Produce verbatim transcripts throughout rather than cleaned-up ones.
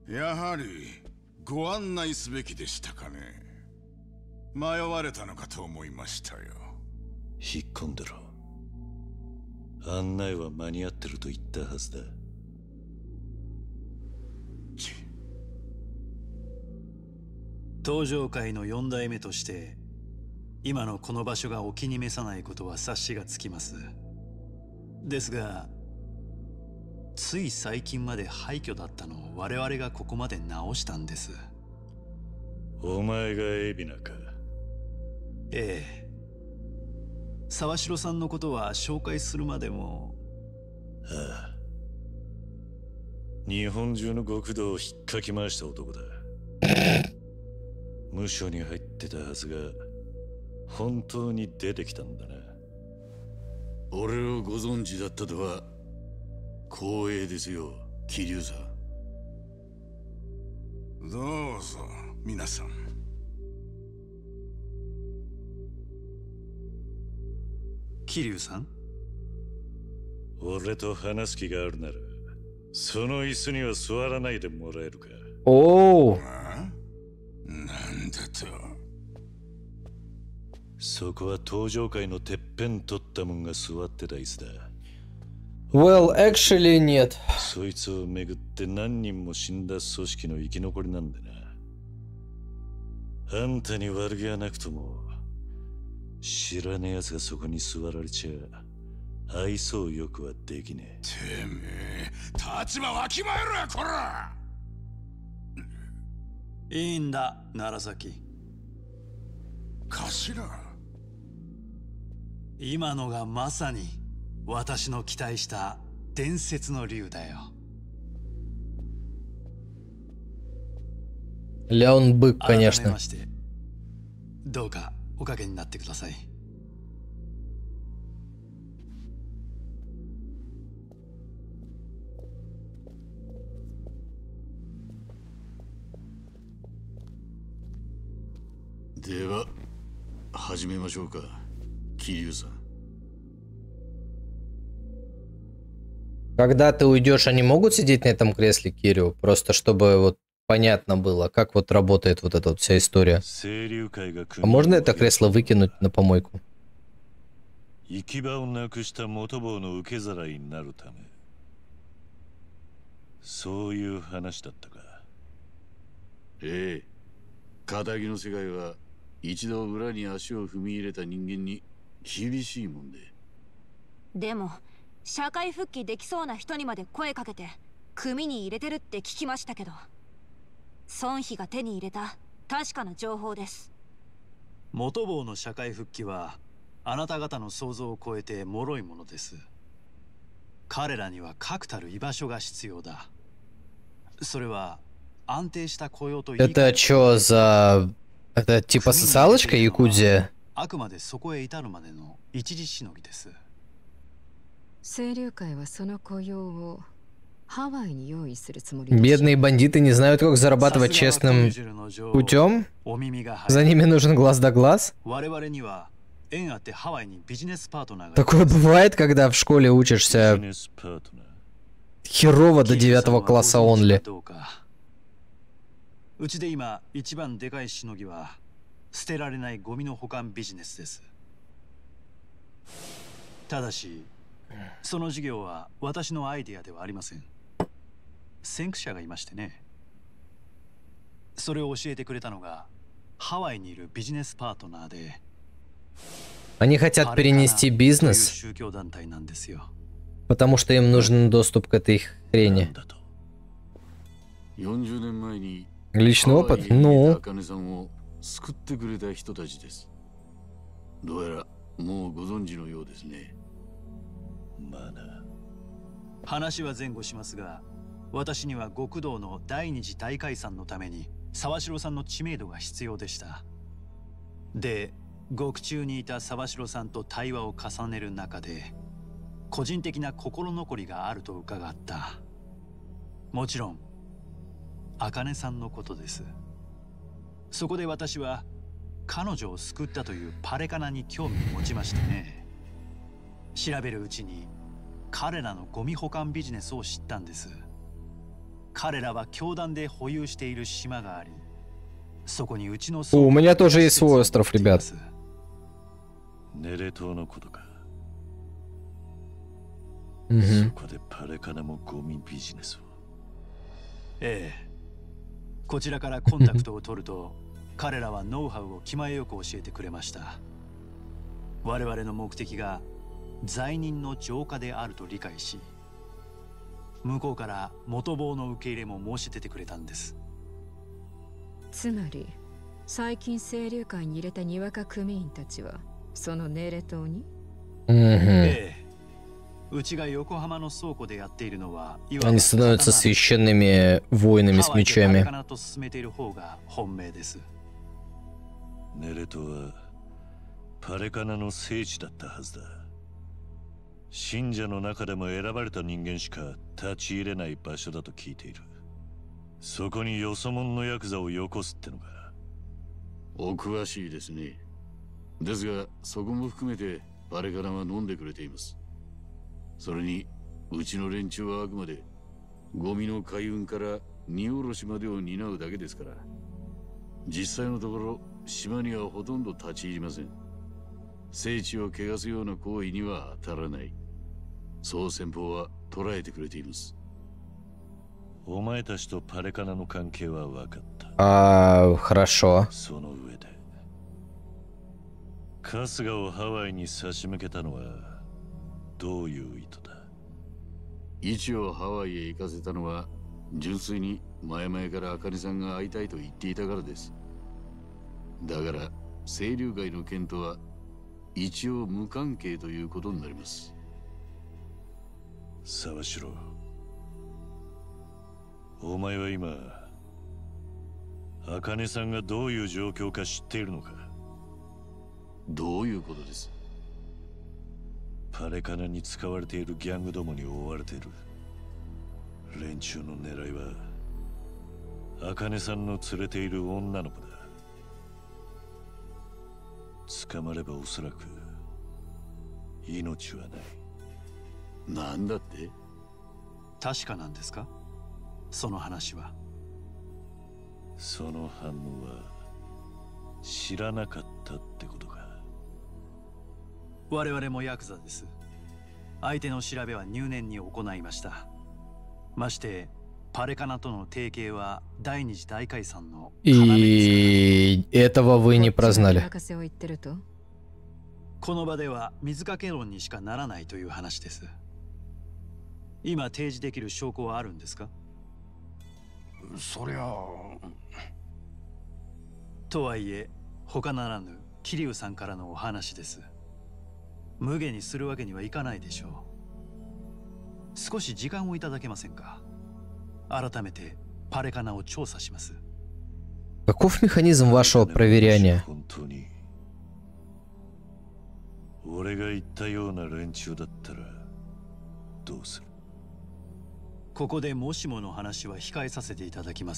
やはりご案内すべきでしたかね。迷われたのかと思いましたよ。 引っ込んでろ。案内は間に合ってると言ったはずだ。 東上界の四代目として今のこの場所がお気に召さないことは察しがつきます。ですがつい最近まで廃墟だったのを我々がここまで直したんです。 お前が海老名か。 ええ。沢城さんのことは紹介するまでも。 ああ、日本中の極道を引っかき回した男だ。無所に入ってたはずが本当に出てきたんだな。 俺をご存知だったとは光栄ですよ、桐生さん。 どうぞ皆さん。 桐生さん、 俺と話す気があるならその椅子には座らないでもらえるか。 おお。 なんだと。 そこは東上界のてっぺん取ったもんが座ってた椅子だ。 Well, actually, нет. そいつをめぐって何人も死んだ組織の生き残りなんだな。あんたに悪気はなくとも知らねえ奴がそこに座られちゃ愛想よくはできねえ。てめえ立場わきまえろやこら。 いいんだ楢崎。 頭、 今のがまさに私の期待した伝説の竜だよ。 Леон Бык, 改め конечно. ましてどうかおかけになってください。 では始めましょうか、桐生さん。 Когда ты уйдешь, они могут сидеть на этом кресле, Кирилл? Просто чтобы вот понятно было, как вот работает вот эта вот вся история. А можно это кресло выкинуть на помойку? 行き場をなくした元坊の受け皿になるため。そういう話だったか。 ええ、仇の世界は一度裏に足を踏み入れた人間に厳しいもんで。 でも社会復帰できそうな人にまで声かけて組に入れてるって聞きましたけど、孫妃が手に入れた確かな情報です。 元坊の社会復帰はあなた方の想像を超えて脆いものです。彼らには確たる居場所が必要だ。それは安定した雇用といい。 Это что за... Это типа социалочка Якудзия? あくまでそこへ至るまでの一時しのぎです。 清流会はその雇用をハワイに用意するつもり。 Бедные бандиты не знают, как зарабатывать честным путем. За ними нужен глаз да глаз. Такое бывает, когда в школе учишься херово до девятого класса онли. うちで今一番でかいしのぎは捨てられないゴミの保管ビジネスです。ただしその事業は私のアイデアではありません。先駆者がいましてね。それを教えてくれたのがハワイにいるビジネスパートナーで。 Они хотят перенести бизнес, потому что им нужен доступ к этой хрени. Личный опыт? Ну. 救ってくれた人たちです。どうやらもうご存知のようですね。 まあな。 話は前後しますが、私には極道の第二次大解散のために沢城さんの知名度が必要でした。で、獄中にいた沢城さんと対話を重ねる中で、個人的な心残りがあると伺った。もちろん、茜さんのことです。そこで私は彼女を救ったというパレカナに興味を持ちましてね。調べるうちに彼らのゴミ保管ビジネスを知ったんです。 彼らは教団で保有している島があり、そこにうちの О, у меня тоже есть свой остров, ребят. ネレ島のことか。 Мгм. そこでパレカナもゴミビジネスを。 ええ。こちらからコンタクトを取ると、彼らはノウハウを気前よく教えてくれました。我々の目的が罪人の浄化であると理解し、向こうから元棒の受け入れも申し出てくれたんです。 つまり最近清流会に入れたにわか組員たちはそのネレ島に、 Мгм. ええ。うちが横浜の倉庫でやっているのは、 Они становятся священными воинами с мечами. ハワイでパレカナと進めている方が本命です。 ネレ島はパレカナの聖地だったはずだ。信者の中でも選ばれた人間しか立ち入れない場所だと聞いている。そこによそ者のヤクザをよこすってのか。 お詳しいですね。ですがそこも含めてパレカナは飲んでくれています。それにうちの連中はあくまでゴミの海運から荷下ろしまでを担うだけですから、実際のところ島にはほとんど立ち入りません。聖地を汚すような行為には当たらない。そう先方は捉えてくれています。 お前たちとパレカナの関係は分かった。 А, хорошо. その上で春日をハワイに差し向けたのはどういう意図だ。 一応ハワイへ行かせたのは純粋に前々から茜さんが会いたいと言っていたからです。だから清流会の件とは一応無関係ということになります。 沢城、お前は今茜さんがどういう状況か知っているのか。 どういうことです。 パレカナに使われているギャングどもに追われている。連中の狙いは茜さんの連れている女の子だ。捕まればおそらく命はない。 なんだって。 確かなんですか、その話は。 その反応は知らなかったってことか。 我々もヤクザです。相手の調べは入念に行いました。ましてパレカナとの提携は第二次大解散の要です。 И этого вы не прознали. この場では水かけ論にしかならないという話です。今提示できる証拠はあるんですか。 そりゃとはいえ他ならぬ桐生さんからのお話です。無下にするわけにはいかないでしょう。少し時間をいただけませんか。改めてパレカナを調査します。 Каков механизм вашего проверяния? 本当に俺が言ったような連中だったらどうする。 ここでもしもの話は控えさせていただきます。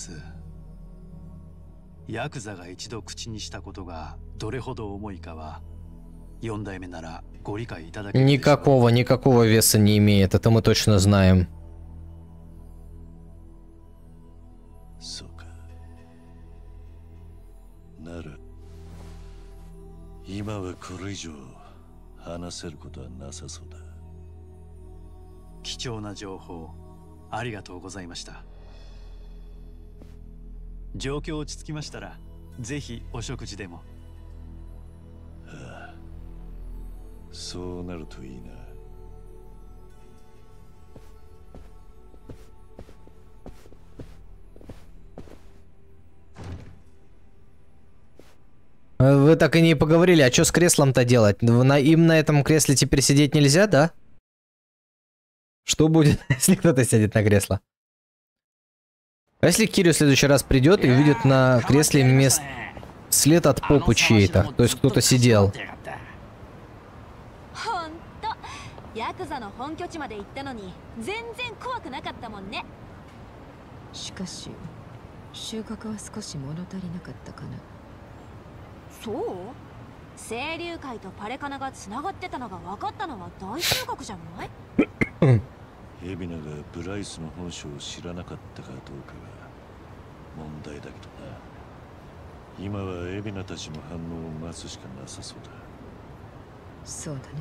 ヤクザが一度口にしたことがどれほど重いかは四代目ならご理解いただけるでしょう。 Никакого, никакого веса не имеет, это мы точно знаем. そうか。なら今はこれ以上話せることはなさそうだ。 貴重な情報ありがとうございました。状況落ち着きましたらぜひお食事でも。 ああ、そうなるといいな。 Вы так и не поговорили, а что с креслом-то делать? На, им на этом кресле теперь сидеть нельзя, да? Что будет, если кто-то сядет на кресло? А если Кирю в следующий раз придет и увидит на кресле мест... след от попы чьей-то, то есть кто-то сидел? ヤクザの本拠地まで行ったのに全然怖くなかったもんね。 しかし収穫は少し物足りなかったかな。 そう？清流会とパレカナがつながってたのが分かったのは大収穫じゃない？ ヘビナがブライスの本性を知らなかったかどうかが問題だけどな。今はエビナたちの反応を待つしかなさそうだ。 そうだね。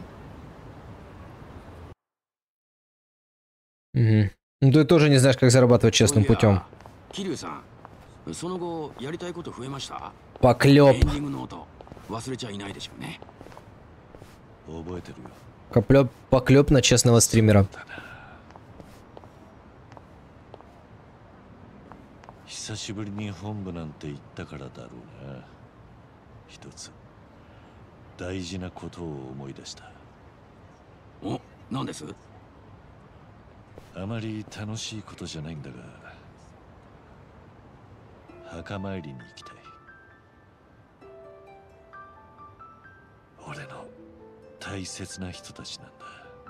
Угу. Ну ты тоже не знаешь, как зарабатывать честным путем. 桐生さん、その後やりたいこと増えました？ Поклеп. エンディングノート忘れちゃいないでしょうね。 覚えてるよ。 Коплеп, поклеп на честного стримера. 久しぶりに本部なんて言ったからだろうな。一つ大事なことを思い出した。 お、何です？ あまり楽しいことじゃないんだが、墓参りに行きたい。俺の大切な人たちなんだ。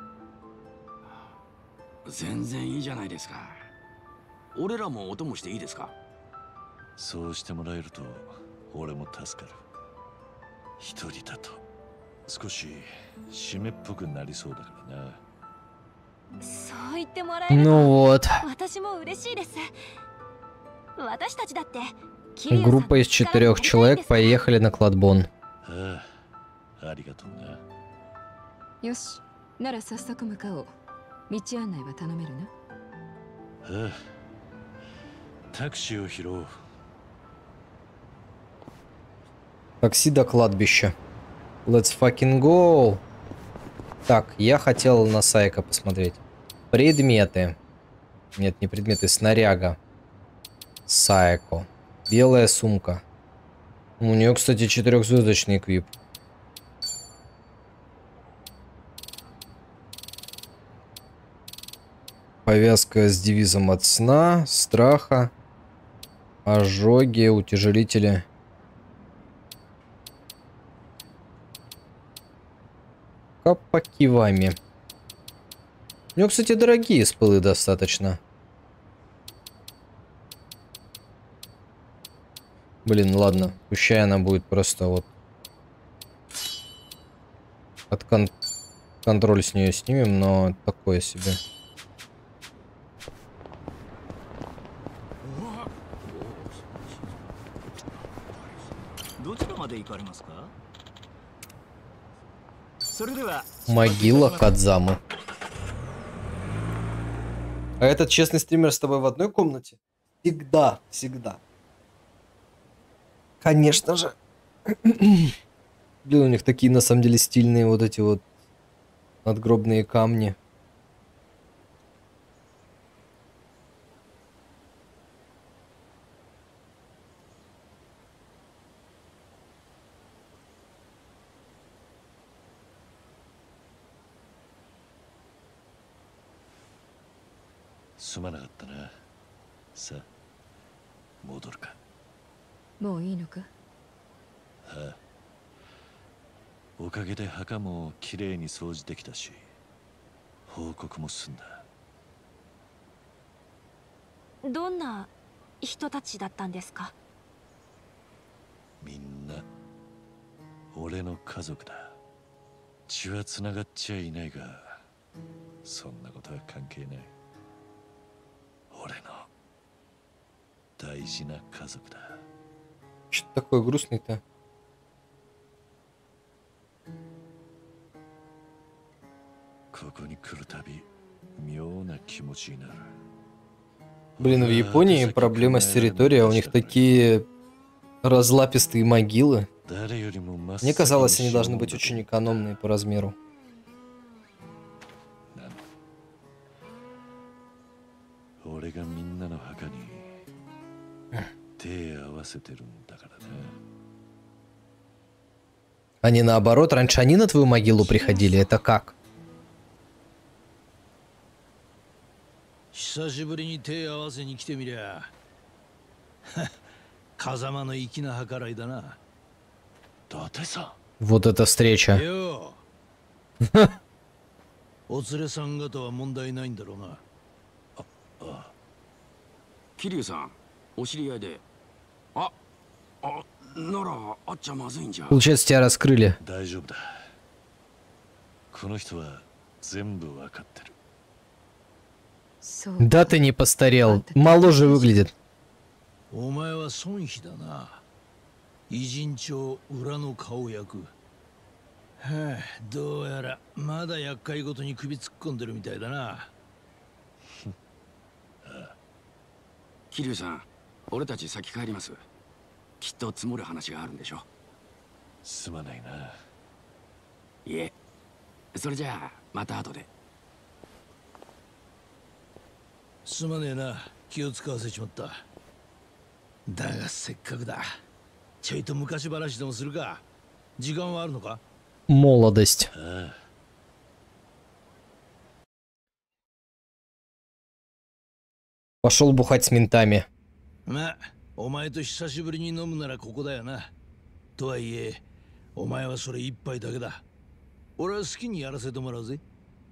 全然いいじゃないですか。俺らもお供していいですか？ そうしてもらえると俺も助かる。一人だと少し湿っぽくなりそうだからな。 そう言ってもらえる Ну вот. 私も嬉しいです。私たちだって Группа из четырех человек поехали на Кладбон. ああ、ありがとうな。 よし、なら早速向かおう。道案内は頼めるな。 ああ、タクシーを拾おう。 Такси до кладбища. Let's fucking go. Так, я хотел на Сайка посмотреть. Предметы. Нет, не предметы, снаряга. Сайко. Белая сумка. У нее, кстати, четырехзвездочный эквип. Повязка с девизом от сна, страха, ожоги, утяжелители. Капакивами. У него, кстати, дорогие спылы достаточно. Блин, ладно. Пущай она будет просто вот... От кон... контроль с нее снимем, но такое себе. Могила Кадзамы. А этот честный стример с тобой в одной комнате? Всегда, всегда. Конечно же. Блин, у них такие на самом деле стильные вот эти вот надгробные камни. すまなかったな。さあ、戻るか。 もういいのか？ はあ。おかげで墓もきれいに掃除できたし、報告も済んだ。 どんな人たちだったんですか？ みんな俺の家族だ。血はつながっちゃいないが、そんなことは関係ない。俺の大事な家族だ。 Что такое грустный-то? ここに来るたび妙な気持ちになる。 Блин, в Японии проблема с территорией, у них такие разлапистые могилы. Мне казалось, они должны быть очень экономные по размеру. Они наоборот, раньше они на твою могилу приходили, это как? 久しぶりに手合わせに来てみりゃ風間の粋な計らいだな。 伊達さん。Вот эта встреча. よお連れさん方は問題ないんだろうな。 ああ桐生さんお知り合いで。ああならあっちゃまずいんじゃ。 Получается, тебя раскрыли. 大丈夫だ。この人は全部わかってる。 そう Да ты не постарел. Моложе выглядит. お前は孫妃だな。偉人帳裏の顔役。はあ、どうやらまだ厄介ごとに首突っ込んでるみたいだな。 桐生さん、俺たち先帰ります。きっと積もる話があるんでしょ。 すまないな。 いえ、それじゃあまた後で。 すまねえな、気を使わせちまった。だがせっかくだ。ちょいと昔話でもするか。時間はあるのか？ Молодость. Пошел бухать с ментами. まあ、お前と久しぶりに飲むならここだよな。とはいえ、お前はそれ一杯だけだ。俺は好きにやらせてもらうぜ。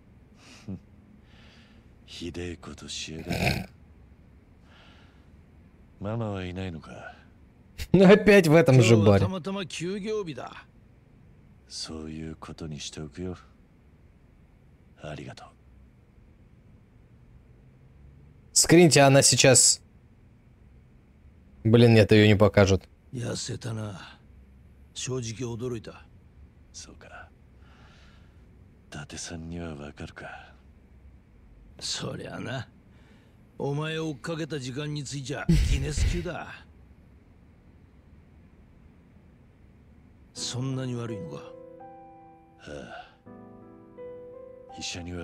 ひでえことしやがる。ママはいないのか。 Опять в этом же 今日は баре. たまたま休業日だ。 そういうことにしておくよ。ありがとう。 Скриньте, она сейчас... Блин, нет, ее не покажут. 痩せたな。正直驚いた。 そうか。伊達さんにはわかるか。 そりゃな。お前を追っかけた時間についちゃギネス級だ。そんなに悪いのか？ はあ、医者には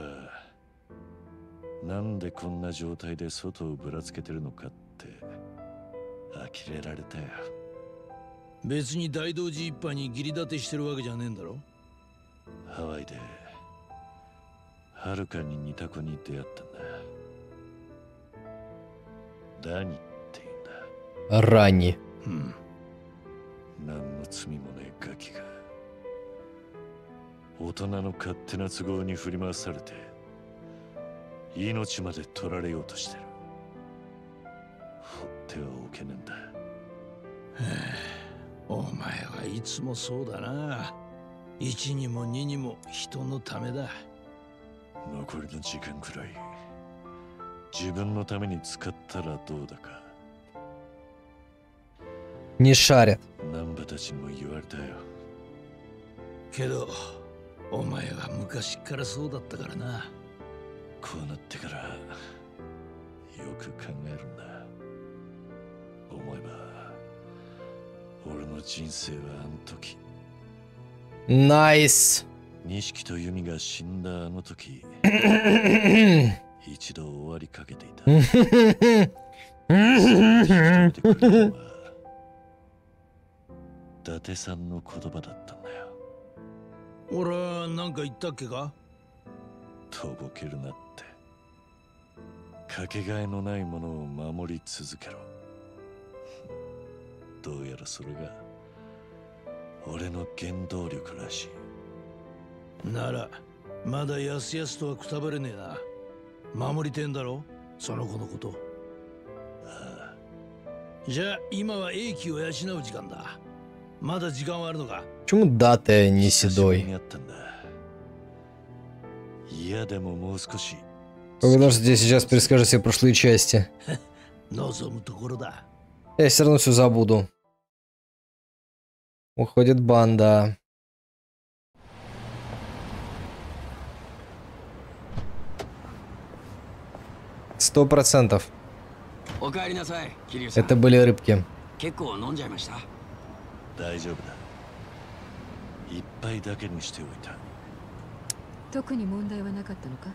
なんでこんな状態で外をぶらつけてるのかって呆れられたよ。 別に大道寺一派に義理立てしてるわけじゃねえんだろ。 ハワイではるかに似た子に出会ったんだ。ダニって言うんだ。 ラニ。 うん。 何の罪もねえガキが大人の勝手な都合に振り回されて命まで取られようとしてる。放ってはおけねえんだ。 お前はいつもそうだな。一にも二にも人のためだ。 残りの時間くらい自分のために使ったらどうだか。 Не шарят. 南波たちにも言われたよ。 けどお前は昔からそうだったからな。 こうなってからよく考えるんだ。思えば俺の人生はあの時 Найс. 錦と由美が死んだあの時一度終わりかけていた。伊達さんの言葉だったんだよ。 俺は何か言ったっけか？ とぼけるなって。かけがえのないものを守り続けろ。どうやらそれが俺の原動力らしい。 ならまだやすやすとはくたばれねえな。守りてんだろその子のこと。 ああ。 じゃあ今は英気を養う時間だ。まだ時間はあるのか？ Почему дата не седой? Подожди, сейчас перескажу все прошлые части. Я все равно все забуду. Уходит банда. Сто процентов. Это были рыбки. 大丈夫だ。一杯だけにしておいた。 特に問題はなかったのか？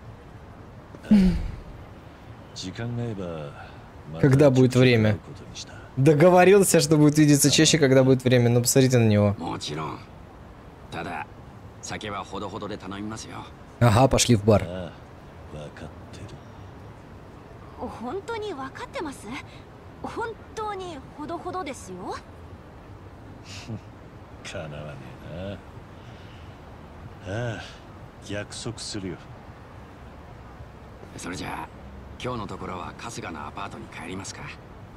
時間が合えば Когда будет время? Договорился, что будет видеться чаще, когда будет время. Но посмотрите на него. Ага, пошли в бар. 本当に分かってます？本当にほどほどですよ。 かなわねえな。ああ、約束するよ。 それじゃあ今日のところは春日のアパートに帰りますか。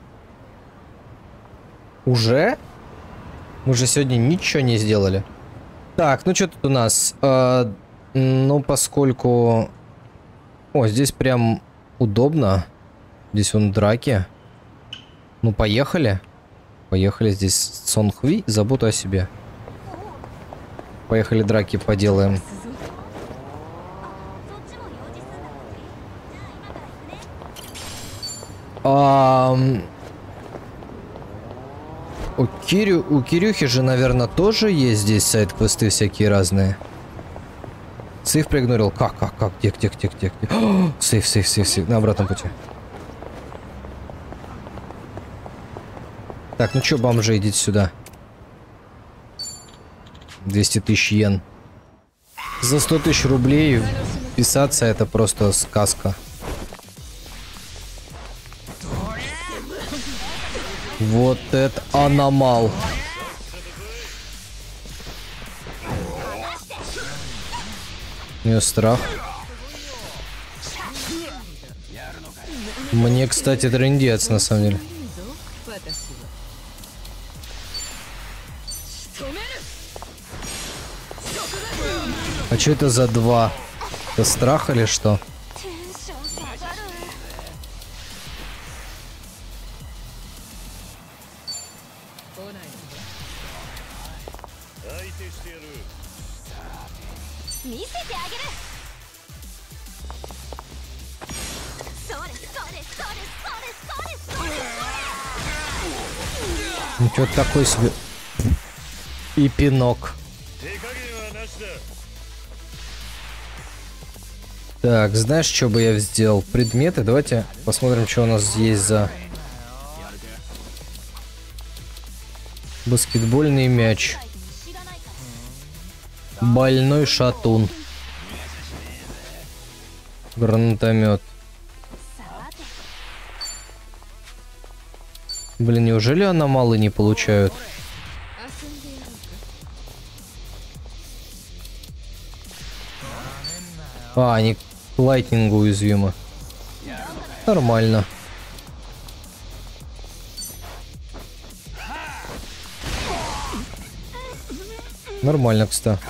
Уже? Мы же сегодня ничего не сделали. Так, ну что тут у нас? А, ну, поскольку... О, здесь прям удобно. Здесь вон драки. Ну, поехали. Поехали. Здесь Сон Хви. Забота о себе. Поехали, драки поделаем. А... У, Кирю... У Кирюхи же, наверное, тоже есть здесь сайд-квесты всякие разные. Сейф проигнорил. Как, как, как? Где, где, где, где, где? О, сейф, сейф, сейф, сейф. На обратном пути. Так, ну чё, бомжи, идите сюда. двести тысяч йен. За сто тысяч рублей писаться — это просто сказка. Вот это аномал. У нее страх. Мне, кстати, трындец, на самом деле. А что это за два? Это страх или что? Ну что-то такой себе. И пинок. Так, знаешь, что бы я сделал? Предметы. Давайте посмотрим, что у нас есть за... Баскетбольный мяч. Больной шатун. Гранатомет. Блин, неужели аномалы не получают? А, они к лайтнингу уязвимы. Нормально. Нормально, кстати.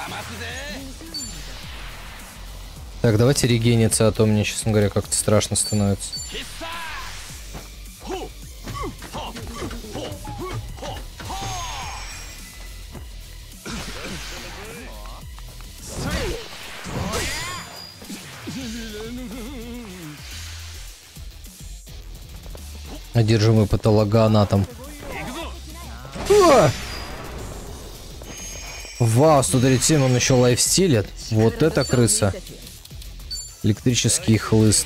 Так, давайте регениться, а то мне, честно говоря, как-то страшно становится. Одержимый патологоанатом. А! Вау, сто тридцать семь, он еще лайфстилит. Вот это крыса. Электрический хлыст.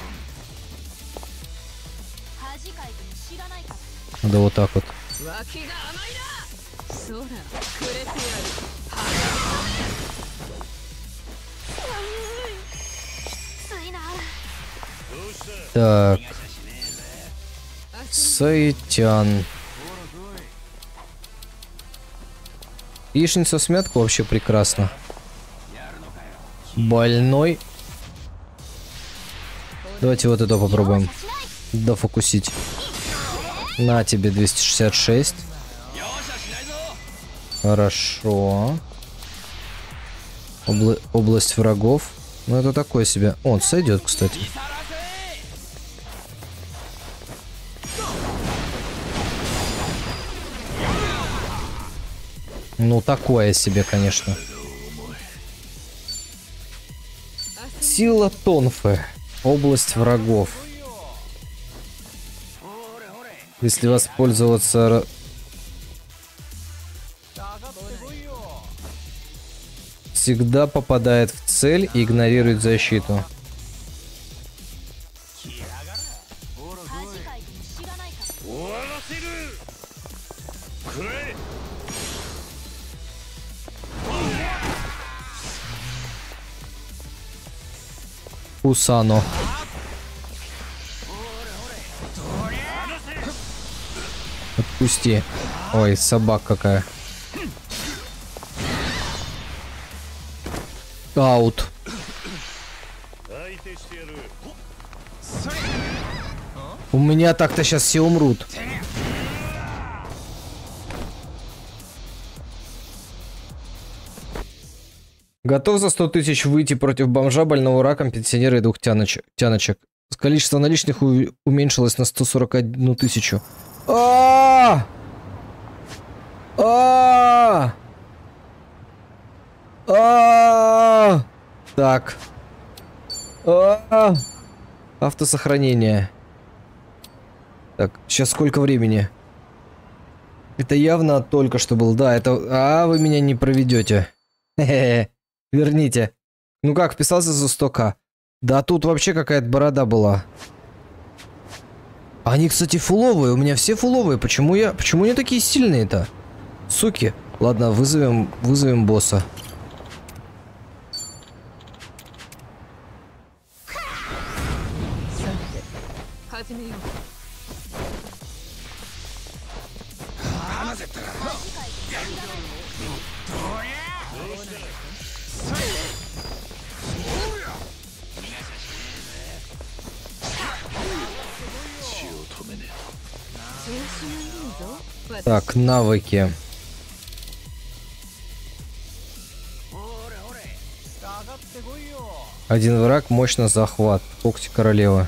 Да вот так вот. Так. Саитян. Яичница в смятку вообще прекрасно. Больной. Давайте вот это попробуем. Дофокусить. На тебе двести шестьдесят шесть. Хорошо. Обла область врагов. Ну это такое себе. Он сойдет, кстати. Ну, такое себе, конечно. Сила Тонфы. Область врагов. Если воспользоваться... Всегда попадает в цель и игнорирует защиту. Усано. Отпусти. Ой, собака какая. Аут. У меня так-то сейчас все умрут. Готов за сто тысяч выйти против бомжа, больного раком, пенсионера и двух тяночек. Количество наличных у- уменьшилось на сто сорок одну тысячу. А! А! А! Так. А! Автосохранение. Так, сейчас сколько времени? Это явно только что был. Да, это... А, вы меня не проведете. Хе-хе. Верните. Ну как, вписался за сто ка? Да тут вообще какая-то борода была. Они, кстати, фуловые. У меня все фуловые. Почему я... Почему они такие сильные-то? Суки. Ладно, вызовем... Вызовем босса. Так, навыки. Один враг, мощно захват. Когти королевы.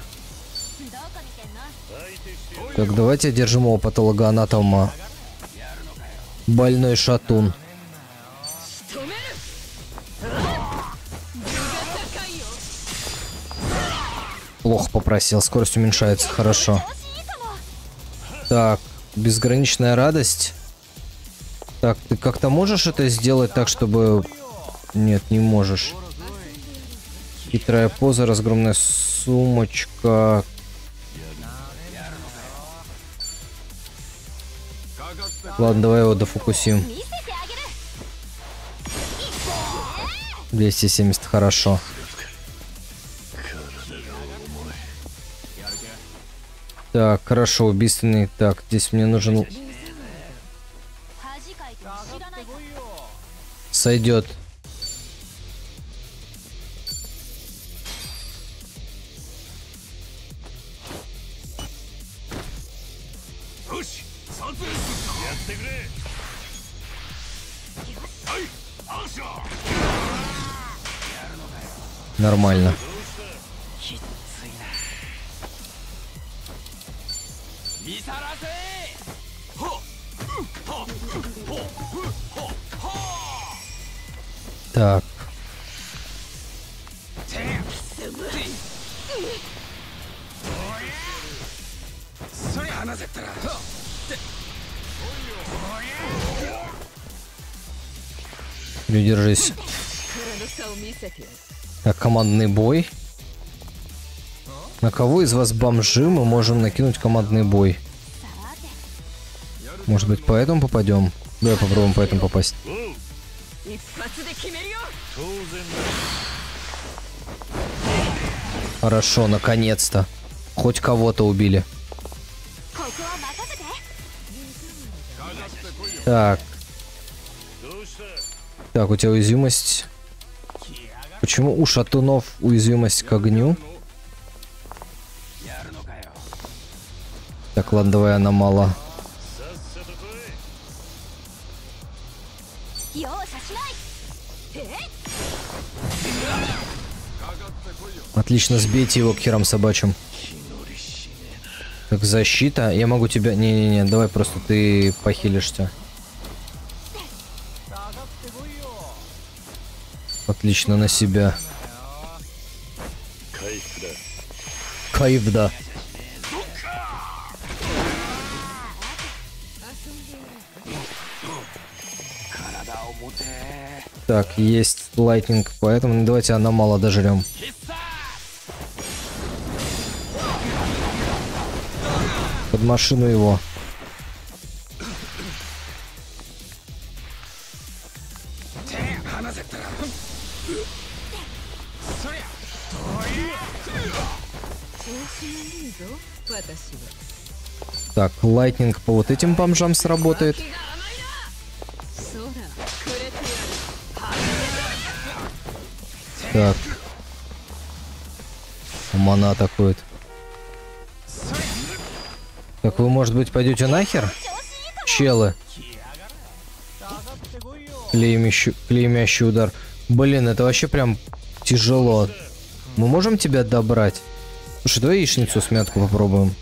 Так, давайте одержим его патологоанатома. Больной шатун. Плохо попросил, скорость уменьшается, хорошо. Так, безграничная радость. Так, ты как-то можешь это сделать так, чтобы... Нет, не можешь. Хитрая поза, разгромная сумочка. Ладно, давай его дофокусим. двести семьдесят, хорошо. Так, хорошо, убийственный. Так, здесь мне нужен... Сойдет. Нормально. Так. Держись. Так, командный бой. На кого из вас бомжи мы можем накинуть командный бой? Может быть, по этому попадем? Давай попробуем по этому попасть. Хорошо, наконец-то. Хоть кого-то убили. Так. Так, у тебя уязвимость. Почему у шатунов уязвимость к огню? Так, ладно, давай аномала. Отлично, сбейте его к херам собачьим. Так, защита. Я могу тебя... Не-не-не, давай просто ты похилишься. Отлично, на себя. Кайф, да. Так, есть лайтнинг, поэтому давайте аномала дожрем. Под машину его. Так, лайтнинг по вот этим бомжам сработает. Так. Мана атакует. Так, вы, может быть, пойдете нахер? Челы. Клеймящий, клеймящий удар. Блин, это вообще прям тяжело. Мы можем тебя добрать? Слушай, давай яичницу смятку попробуем.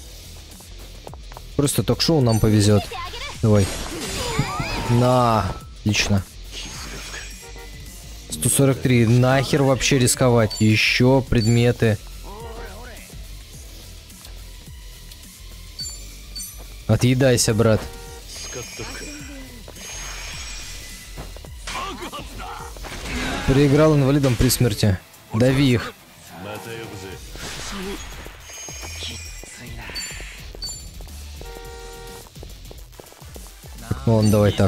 Просто ток-шоу нам повезет. Давай. На, отлично. сто сорок три. Нахер вообще рисковать? Еще предметы. Отъедайся, брат. Проиграл инвалидом при смерти. Дави их. Вон, давай так.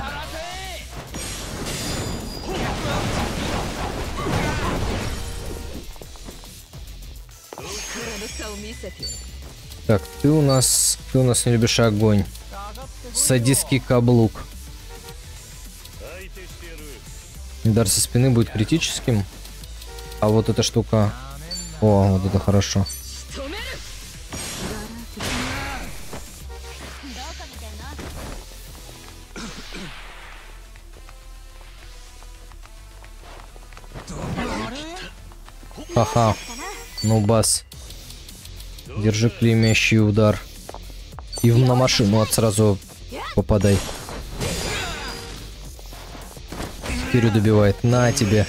Так, ты у нас... Ты у нас не любишь огонь. Садистский каблук. Удар со спины будет критическим. А вот эта штука... О, вот это хорошо. Ха-ха. Ну, бас. Держи клеймящий удар. И на машину от сразу попадай. Кирю добивает. На тебе.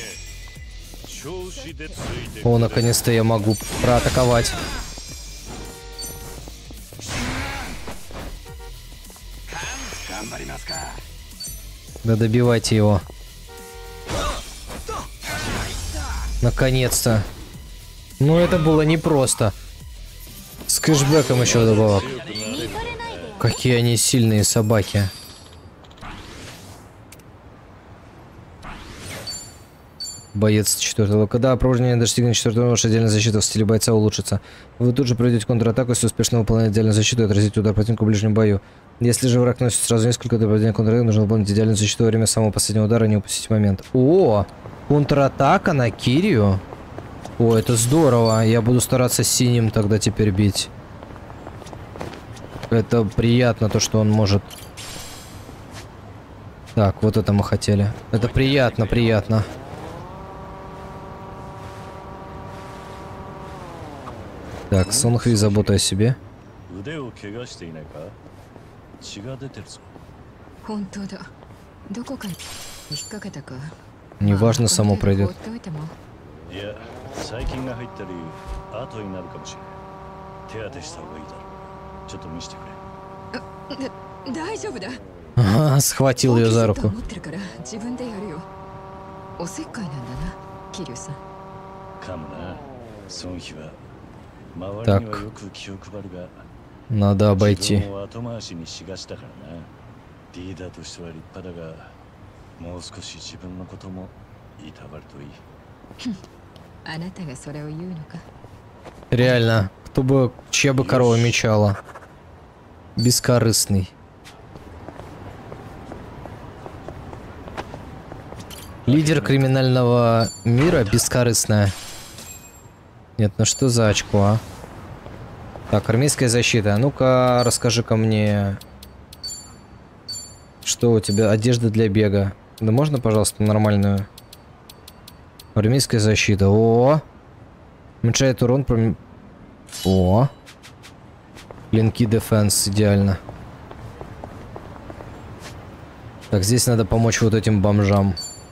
О, наконец-то я могу проатаковать. Да добивайте его. Наконец-то. Ну, это было непросто. С кэшбэком еще добавок. Какие они сильные собаки. Боец четвертого. Когда провождение достигнет четвертого, ваша отдельная защита в стиле бойца улучшится. Вы тут же проведете контратаку, если успешно выполняете отдельную защиту и отразите удар противника в ближнем бою. Если же враг носит сразу несколько, до проведения контратаки нужно выполнить идеальную защиту во время самого последнего удара и не упустить момент. О! Контратака на Кирию? О, это здорово. Я буду стараться синим тогда теперь бить. Это приятно, то, что он может... Так, вот это мы хотели. Это приятно, приятно. Так, Сонхри, забота о себе. Неважно, само пройдет. Ага, схватил ее за руку. Так. Надо обойти. Реально, кто бы, чья бы корова мечала. Бескорыстный. Лидер криминального мира бескорыстная. Нет, ну что за очко, а? Так, армейская защита. Ну-ка, расскажи-ка мне, что у тебя? Одежда для бега. Да можно, пожалуйста, нормальную? Армейская защита. О! Уменьшает урон. Пром... О! Линки дефенс. Идеально. Так, здесь надо помочь вот этим бомжам.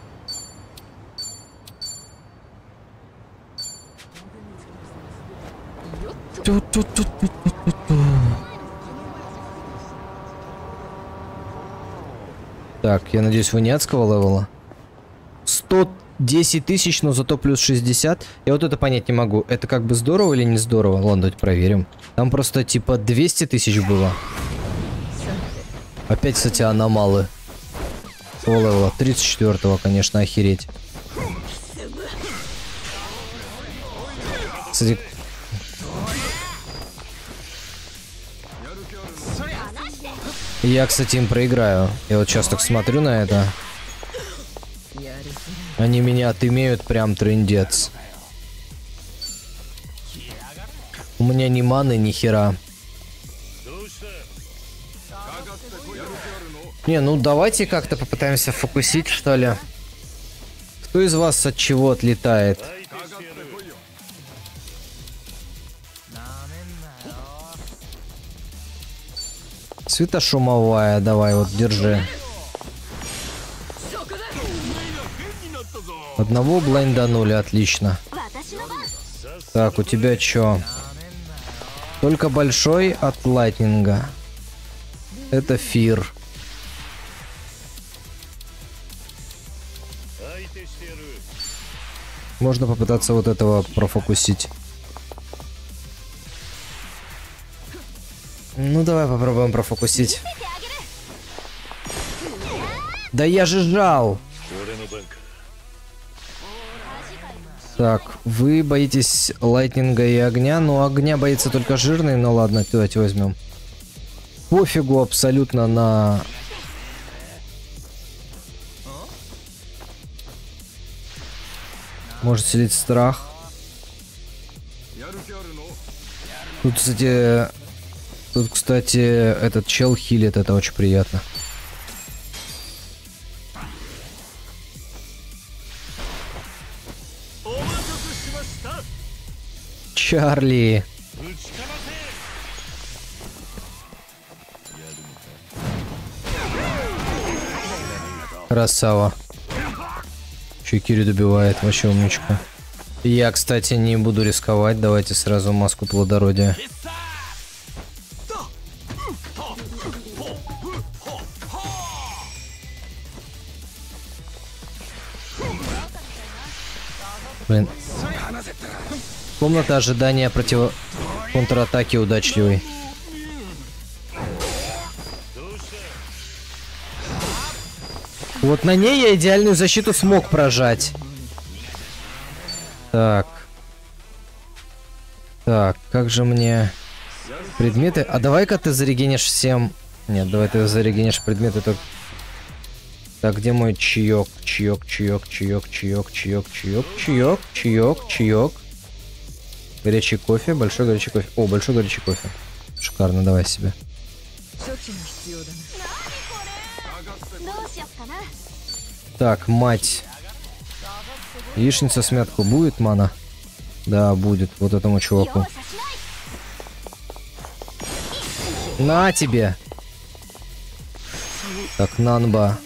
Так, я надеюсь, вы не адского левела. сто десять тысяч, но зато плюс шестьдесят. Я вот это понять не могу. Это как бы здорово или не здорово? Ладно, давайте проверим. Там просто типа двести тысяч было. Опять, кстати, аномалы. Левела тридцать четвёртого, конечно, охереть. Кстати, я, кстати, им проиграю. Я вот сейчас так смотрю на это. Они меня отымеют прям трындец. У меня ни маны, ни хера. Не, ну давайте как-то попытаемся фокусить, что ли. Кто из вас от чего отлетает? Светошумовая, давай, вот, держи. Одного блайнданули, отлично. Так, у тебя чё? Только большой от лайтнинга. Это Фир. Можно попытаться вот этого профокусить. Ну, давай попробуем профокусить. Да я же жал! Так, вы боитесь лайтнинга и огня, но огня боится только жирный, ну ладно, давайте возьмем. Пофигу абсолютно на... Может селить страх. Тут, кстати... Тут, кстати, этот чел хилит, это очень приятно. Чарли. Красава. Чикири добивает, вообще умничка. Я, кстати, не буду рисковать. Давайте сразу маску плодородия. Блин. Комната ожидания против контратаки удачливый. Вот на ней я идеальную защиту смог прожать. Так. Так, как же мне... Предметы... А давай-ка ты зарегенишь всем... Нет, давай ты зарегенишь предметы только... Так, где мой чаек? Чаек, чаек, чаек, чаек, чаек, чаек, чаек, чаек, чаек. Горячий кофе, большой горячий кофе. О, большой горячий кофе. Шикарно, давай себе. Так, мать. Яичница смятку будет, мана? Да, будет, вот этому чуваку. На тебе. Так, Нанба.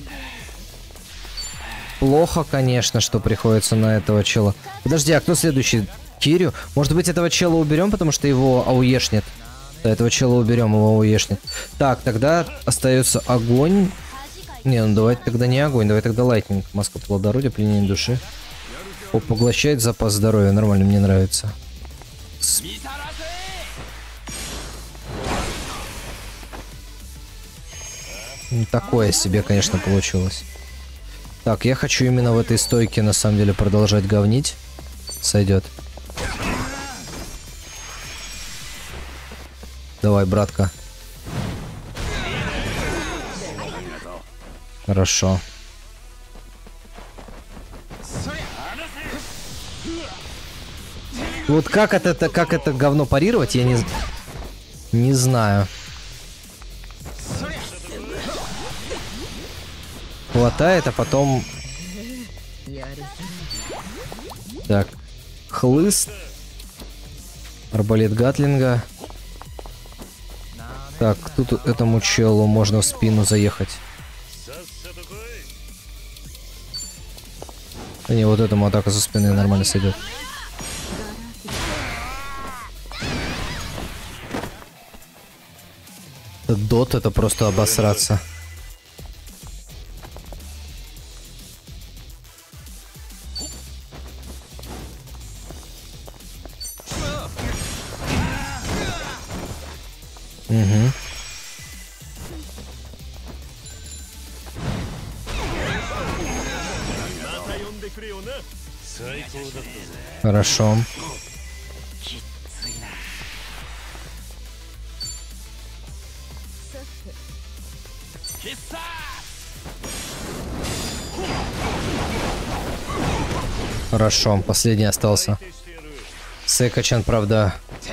Плохо, конечно, что приходится на этого чела. Подожди, а кто следующий? Кирю? Может быть, этого чела уберем, потому что его ауешнет? Да, этого чела уберем, его ауешнет. Так, тогда остается огонь. Не, ну давай тогда не огонь, давай тогда лайтнинг. Маска плодородия, пленение души. О, поглощает запас здоровья, нормально, мне нравится. С... Такое себе, конечно, получилось. Так, я хочу именно в этой стойке, на самом деле, продолжать говнить. Сойдет. Давай, братка. Хорошо. Вот как это, как это говно парировать, я не, не знаю. Хватает, а потом... Так. Хлыст. Арбалет Гатлинга. Так, тут этому челу можно в спину заехать. Да не, вот этому атака со спины нормально сойдет. Дот это просто обосраться. Угу. Хорошо. Хорошо, последний остался. Секачан, правда.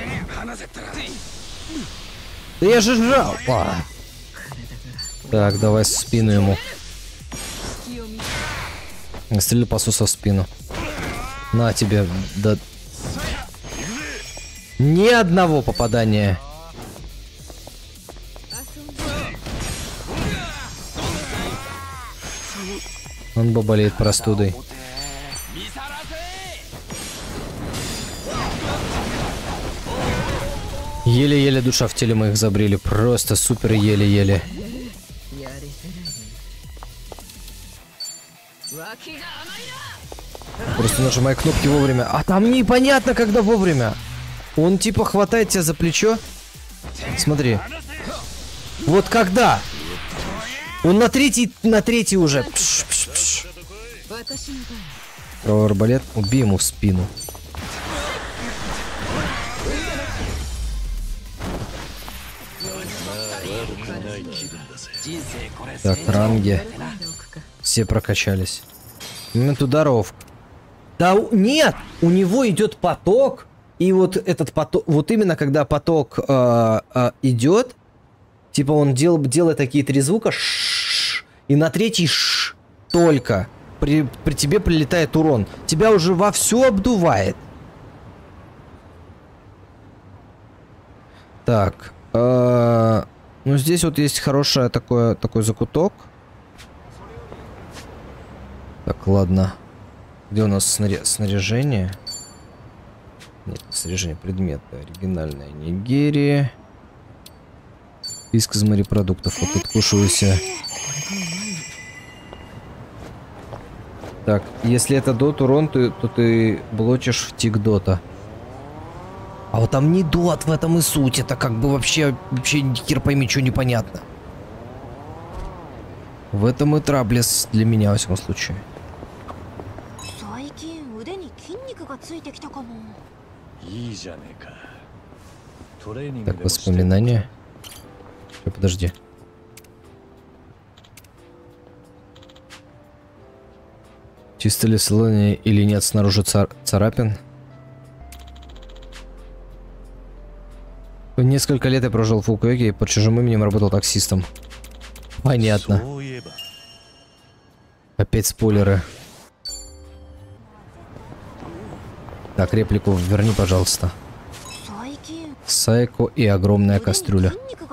Да я же жал. А. Так, давай в спину ему. Стрелю пасуса в спину. На тебе, да. Ни одного попадания. Он болеет простудой. Еле-еле душа в теле мы их забрили. Просто супер еле-еле. Просто нажимай кнопки вовремя. А там непонятно, когда вовремя. Он типа хватает тебя за плечо. Смотри. Вот когда? Он на третий, на третий уже. Пш, пш, пш. Кровавый арбалет. Убей ему в спину. Так, ранги. Все прокачались. Момент ударов. Да нет! У него идет поток. И вот этот поток... Вот именно когда поток э, э, идет, типа он дел, делает такие три звука. Ш-ш-ш, и на третий ш только. При, при тебе прилетает урон. Тебя уже вовсю обдувает. Так. Э, ну здесь вот есть хороший такой, такой закуток. Так, ладно. Где у нас снаря снаряжение? Нет, снаряжение, предметы. Оригинальная Нигерия. Список из морепродуктов. Вот тут кушаюся. Так, если это дот урон, то, то ты блочишь в тик дота. А вот там не дот, в этом и суть. Это как бы вообще, вообще хер пойми, что непонятно. В этом и траблес для меня, во всяком случае. Так, воспоминания. Ой, подожди. Чисто ли солония или нет снаружи цар царапин? Несколько лет я прожил в Фукуэке и под чужим именем работал таксистом. Понятно. Опять спойлеры. Так, реплику верни, пожалуйста. Сайко и огромная кастрюля.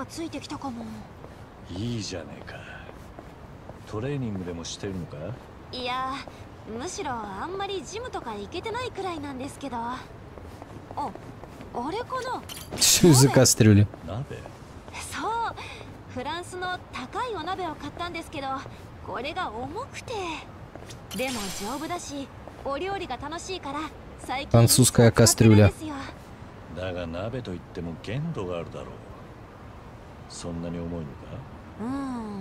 Что за кастрюля? フランスの高いお鍋を買ったんですけど、これが重くて。でも丈夫だし、お料理が楽しいから最近。 Французская кастрюля. だが鍋といっても限度があるだろう。そんなに重いのか？ うん、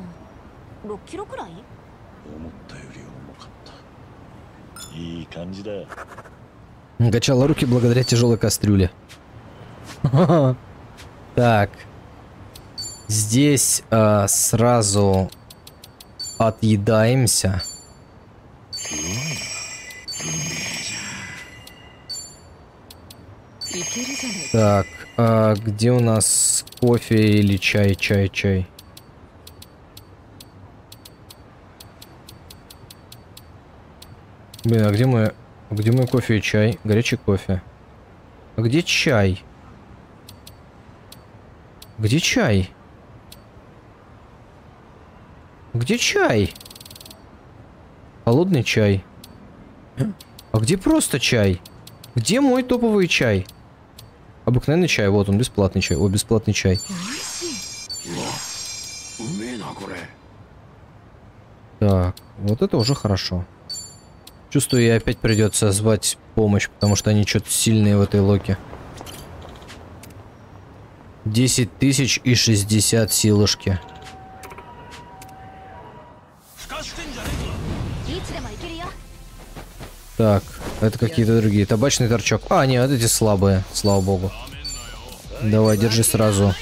ろっキロくらい？思ったより重かった。いい感じだ。 Качала руки благодаря тяжелой кастрюле. Так. Здесь э, сразу отъедаемся. Так, а где у нас кофе или чай, чай, чай? Блин, а где мой, где мой кофе и чай? Горячий кофе. А где чай? Где чай? Где чай? Холодный чай. А где просто чай? Где мой топовый чай? Обыкновенный чай, вот он, бесплатный чай. О, бесплатный чай. Так, вот это уже хорошо. Чувствую, ей опять придется звать помощь, потому что они что-то сильные в этой локе. десять тысяч и шестьдесят силушки. Так, это какие-то другие. Табачный торчок. А, нет, эти слабые, слава богу. Давай, держи сразу.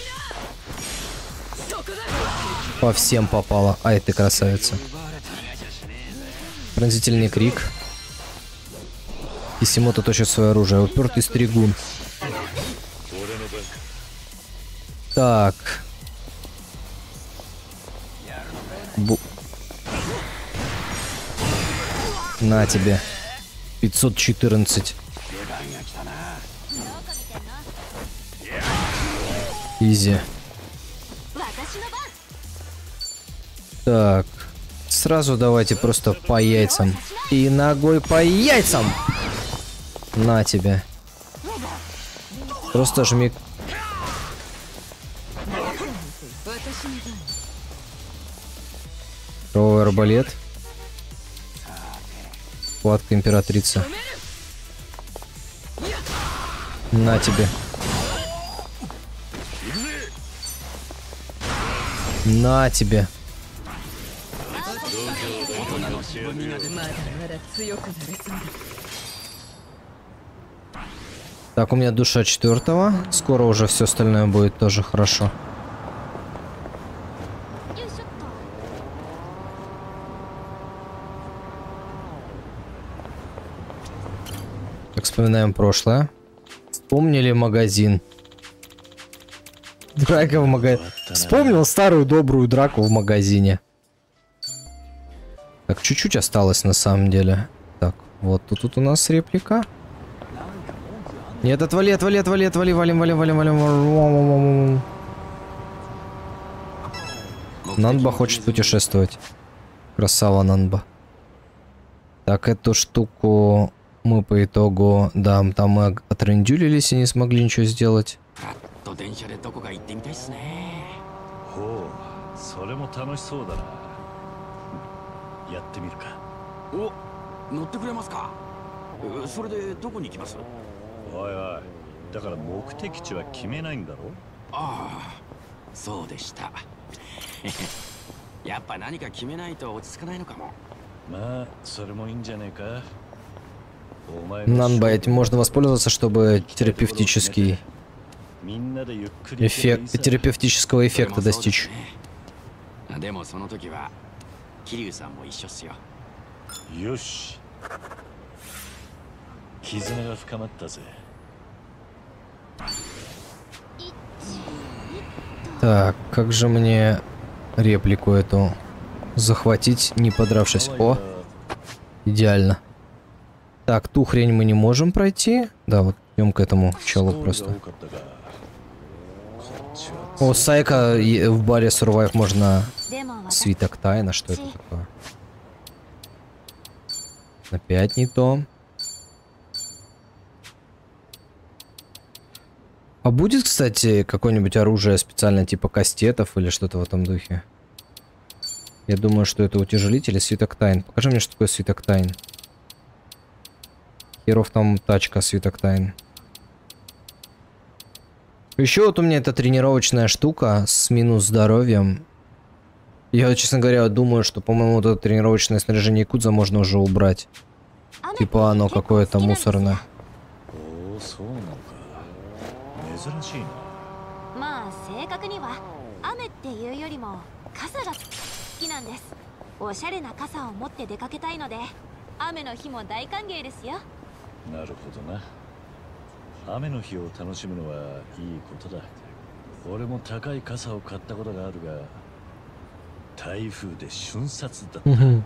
По всем попало. Ай, ты красавица. Пронзительный крик. Кисимото точит свое оружие. Упертый стригун. Так. Бу... На тебе. пятьсот четырнадцать. Изи. Так. Сразу давайте просто по яйцам. И ногой по яйцам! На тебе. Просто жми. Кровавый арбалет. Хватка императрицы. На тебе. На тебе. Так, у меня душа четвертого. Скоро уже все остальное будет тоже хорошо. Так, вспоминаем прошлое. Вспомнили магазин. Драка в магазине. Вспомнил старую добрую драку в магазине. Так, чуть-чуть осталось на самом деле. Так, вот тут, тут у нас реплика. Нет, отвали, отвали, отвали, отвали, валим, валим, валим, валим. Нанба хочет путешествовать. Красава Нанба. Так, эту штуку мы по итогу... Да, там мы отрендюлились и не смогли ничего сделать. Нанба, этим можно воспользоваться, чтобы терапевтический эффект, терапевтического эффекта достичь. Так, как же мне реплику эту захватить, не подравшись? О, идеально. Так, ту хрень мы не можем пройти. Да, вот идем к этому челу просто. О, Сайка в баре Survive можно... Свиток тайна, что это такое? Опять не то. А будет, кстати, какое-нибудь оружие специально типа кастетов или что-то в этом духе? Я думаю, что это утяжелитель и свиток тайн. Покажи мне, что такое свиток тайн. Херов там тачка, свиток тайн. Еще вот у меня эта тренировочная штука с минус здоровьем. Я, честно говоря, думаю, что, по-моему, вот это тренировочное снаряжение Якудза можно уже убрать. Типа оно какое-то мусорное. Угу.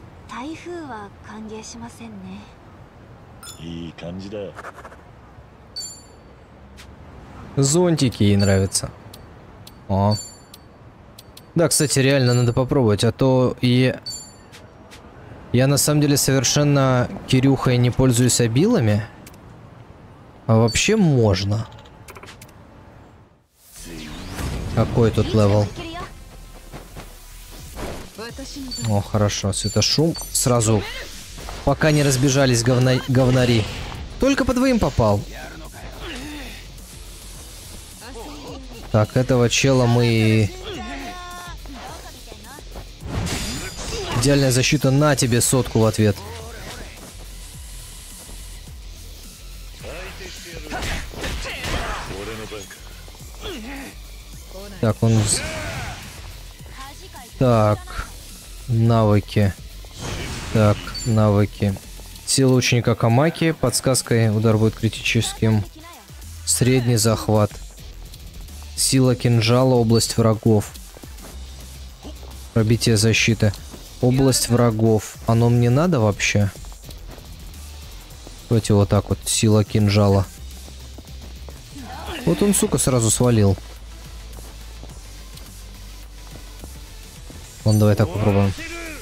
Зонтики ей нравятся. О. Да, кстати, реально надо попробовать, а то и... Я на самом деле совершенно Кирюхой не пользуюсь обилами. А вообще можно. Какой тут левел? О, хорошо, светошум. Сразу, пока не разбежались говна... говнари. Только по двоим попал. Так, этого чела мы... Идеальная защита, на тебе сотку в ответ. Так, он... Так, навыки. Так, навыки. Сила ученика Камаки. Подсказкой удар будет критическим. Средний захват. Сила кинжала, область врагов. Пробитие защиты. Область врагов. Оно мне надо вообще? Давайте вот так вот. Сила кинжала. Вот он, сука, сразу свалил. Вон, давай так попробуем.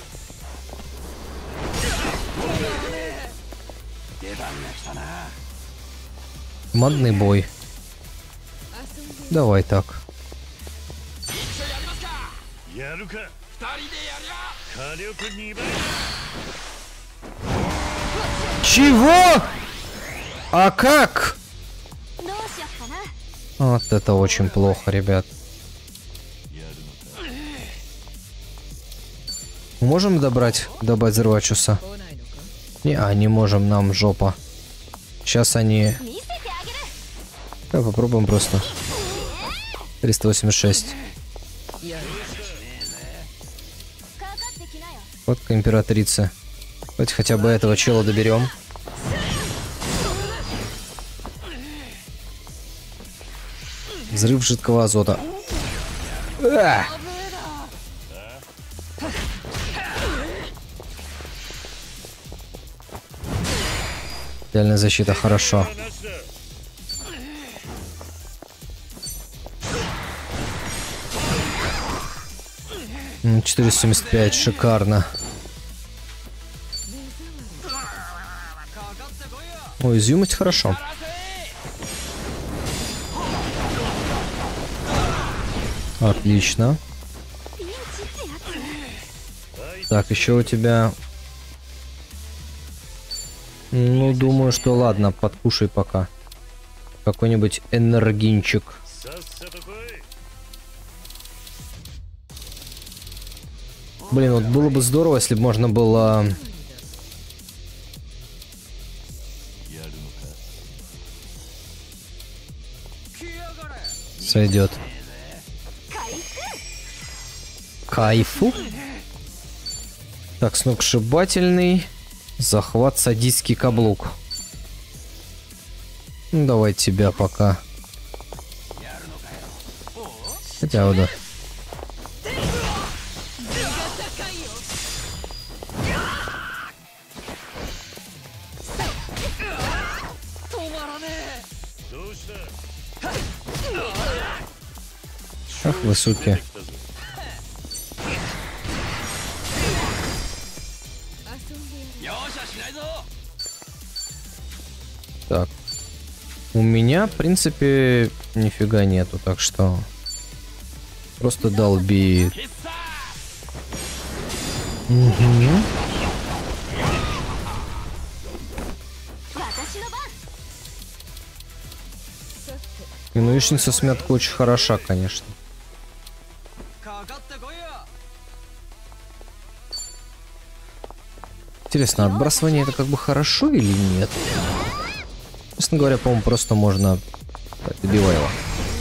Командный бой. Давай так. Чего? А как? Вот это очень плохо, ребят. Можем добрать до Базервачуса? Не, а, не можем, нам жопа. Сейчас они... Давай попробуем просто. триста восемьдесят шесть. Фотка императрицы. Давайте хотя бы этого чела доберем. Взрыв жидкого азота. А! Идеальная защита, хорошо. четыреста семьдесят пять, шикарно. Ой, уязвимость хорошо. Отлично. Так, еще у тебя... Ну, думаю, что ладно, подкушай пока. Какой-нибудь энергинчик. Блин, вот было бы здорово, если бы можно было... Сойдет. Кайфу. Так, сногсшибательный. Захват, садистский каблук. Ну, давай тебя пока. Хотя вот да. Ах вы суки. Так. У меня, в принципе, нифига нету, так что... Просто долби. Угу. И ну, яичница с мяткой очень хороша, конечно. Интересно, отбрасывание это как бы хорошо или нет? Честно говоря, по-моему, просто можно... Добивай его.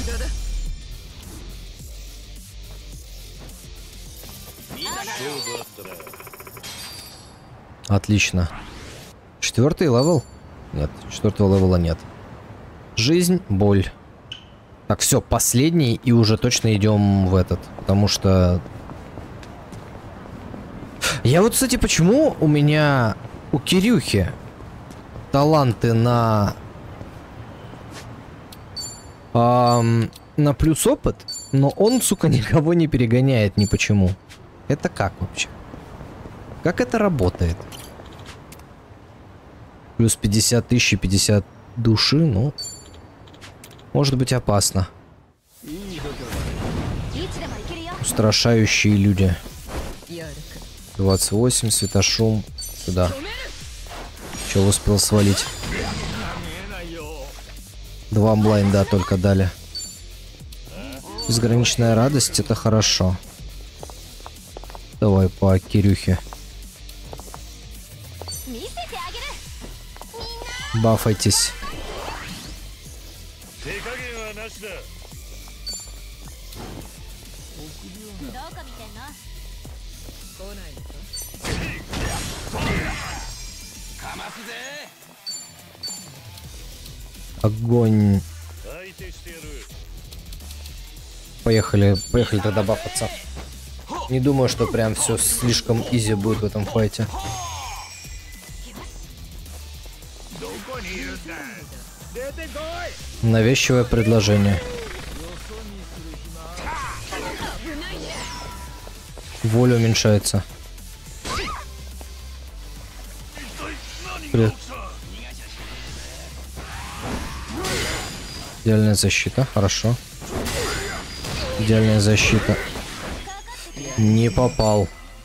Отлично. Четвертый левел? Нет, четвертого левела нет. Жизнь, боль. Так, все, последний, и уже точно идем в этот. Потому что... Я вот, кстати, почему у меня... У Кирюхи таланты на... Эм, на плюс опыт, но он, сука, никого не перегоняет ни почему. Это как вообще? Как это работает? Плюс пятьдесят тысяч, пятьдесят души, ну... Может быть опасно. Устрашающие люди. двадцать восемь, светошум. Сюда. Чел успел свалить. Два блайнда только дали. Безграничная радость, это хорошо. Давай по Кирюхе. Бафайтесь. Огонь. Поехали, поехали тогда бафаться. Не думаю, что прям все слишком изи будет в этом файте. Навязчивое предложение. Воля уменьшается. Привет. Идеальная защита, хорошо. Идеальная защита. Не попал.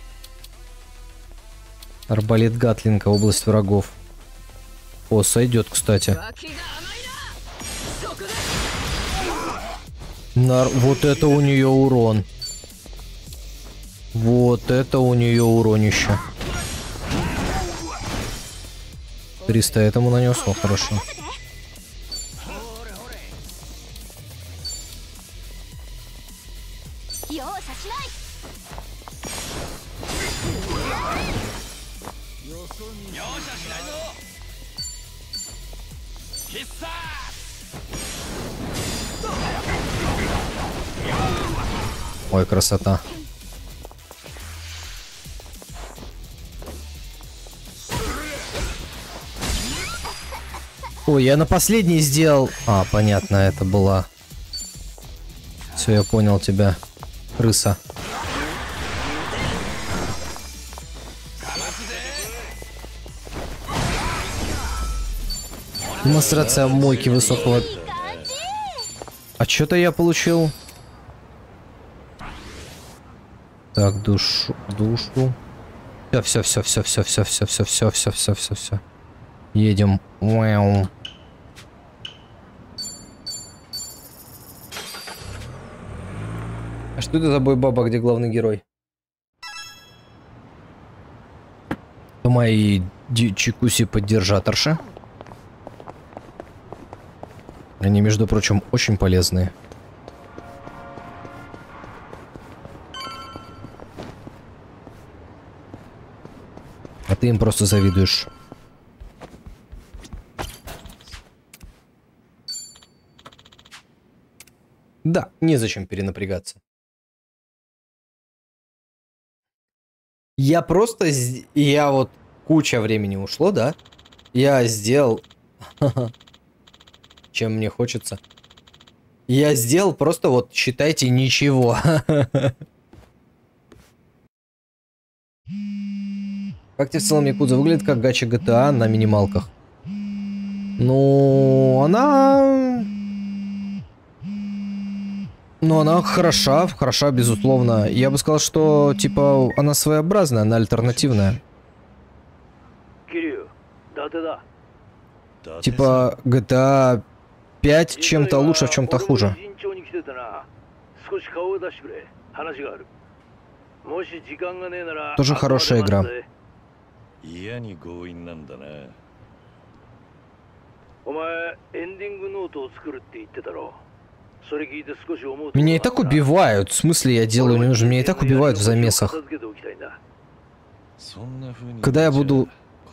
Арбалет Гатлинга, область врагов. О, сойдет, кстати. Нар... Вот это у нее урон. Вот это у нее уронище. триста этому нанесло, хорошо. Ой, красота. Ой, я на последний сделал... А, понятно, это была... Все, я понял тебя, крыса. Демонстрация мойки высокого... А что-то я получил... Так, душу, душу. Все, все, все, все, все, все, все, все, все, все, все, все. Едем. Вау. А что это за бой баба, где главный герой? Это мои чикуси поддержаторши. Они, между прочим, очень полезные. А ты им просто завидуешь. Да, незачем перенапрягаться. Я просто... Я вот... Куча времени ушло, да? Я сделал... Чем мне хочется. Я сделал просто вот, считайте, ничего. Как тебе в целом Якудза выглядит как гача джи ти эй на минималках? Ну, она... Ну, она хороша, хороша, безусловно. Я бы сказал, что, типа, она своеобразная, она альтернативная. Типа, джи ти эй пять чем-то лучше, в чем-то хуже. Тоже хорошая игра. Меня и так убивают. В смысле я делаю не нужно? Меня и так убивают в замесах. Когда я буду...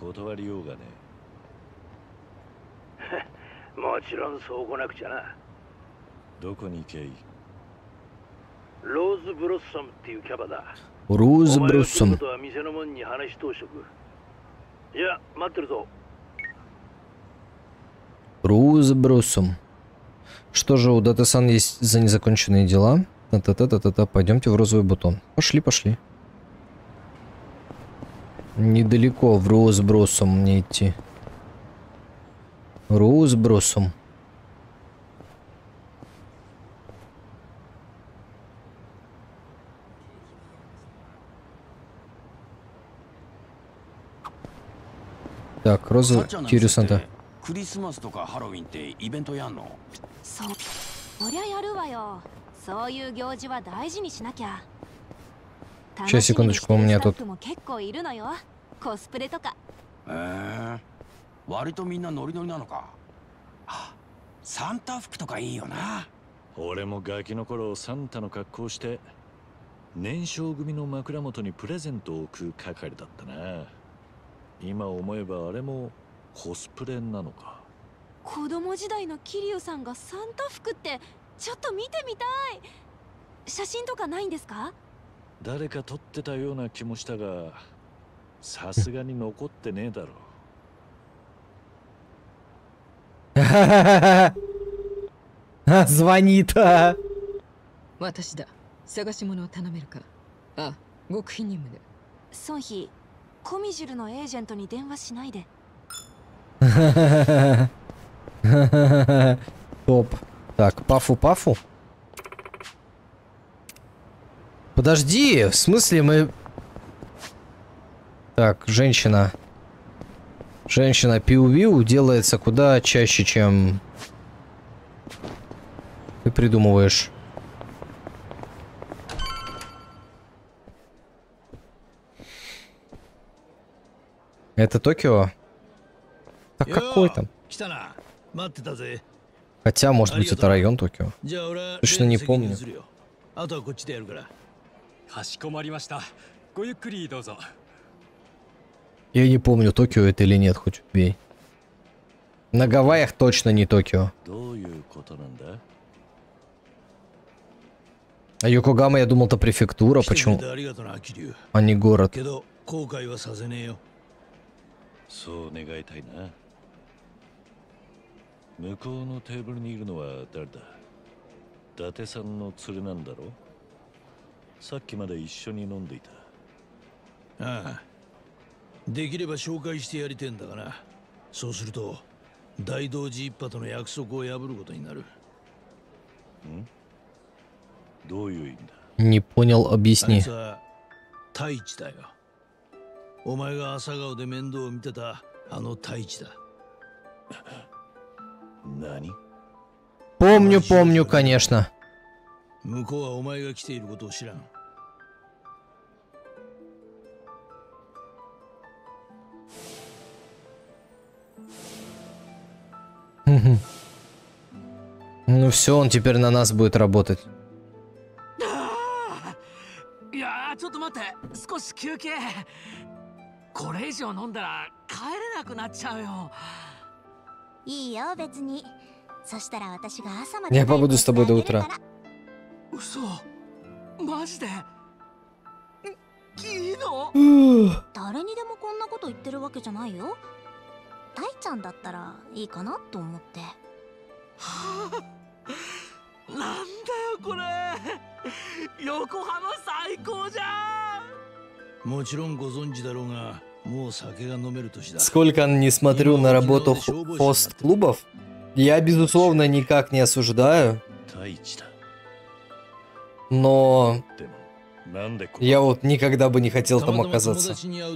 Роуз Броссом. Роуз Броссом. Что же, у Дата-сан есть за незаконченные дела? Та-та-та-та-та-та. Пойдемте в розовый бутон. Пошли, пошли. Недалеко в Роуз Броссом мне идти. Роуз Броссом. Так, Роза Кирю-санта. クリスマスとかハロウィンってイベントやんの？ そう、そりゃやるわよ。そういう行事は大事にしなきゃ。 Сейчас, секундочку, у меня тут... 結構いるのよ。コスプレとか。 へえ。割とみんなノリノリなのか。あ、サンタ服とかいいよな。 俺もガキの頃サンタの格好して年少組の枕元にプレゼントを置く係だったな。今思えばあれも コスプレなのか。 子供時代の桐生さんがサンタ服ってちょっと見てみたい。写真とかないんですか？ 誰か撮ってたような気もしたが、さすがに残ってねえだろう。 Звонит. 私だ。探し物を頼めるか。あ、 極秘任務で。 孫妃、コミジュルのエージェントに電話しないで。 Топ. Так, пафу-пафу. Подожди, в смысле мы... Так, женщина. Женщина пиу-виу делается куда чаще, чем... Ты придумываешь. Это Токио? Так какой там? Хотя, может быть, это район Токио. Точно не помню. Я не помню, Токио это или нет, хоть убей. На Гавайях точно не Токио. А Йокогама, я думал, это префектура. Почему? А не город. А, できれば紹介してやりてんだがな。そうすると大道寺一派との約束を破ることになる。ん？ どういう意味だ？ Не понял, объясни. 太一だよ。お前が朝顔で面倒を見てたあの太一だ。 何？ Помню, помню, конечно. 向こうはお前が来ていることを知らん。 Ну все, он теперь на нас будет работать. いや、ちょっと待って、少し休憩。これ以上飲んだら帰れなくなっちゃうよ。 いいよ、別に。そしたら私が朝まで。 Я побуду с тобой до утра. 嘘、マジで？いいの？ 誰にでもこんなこと言ってるわけじゃないよ。タイちゃんだったらいいかなと思って。 はあ、なんだよこれ。横浜最高じゃん。 もちろんご存知だろうが、もう酒が飲める年だ。 Сколько не смотрю на работу хост-клубов, я, безусловно, никак не осуждаю. Но я вот никогда бы не хотел там оказаться.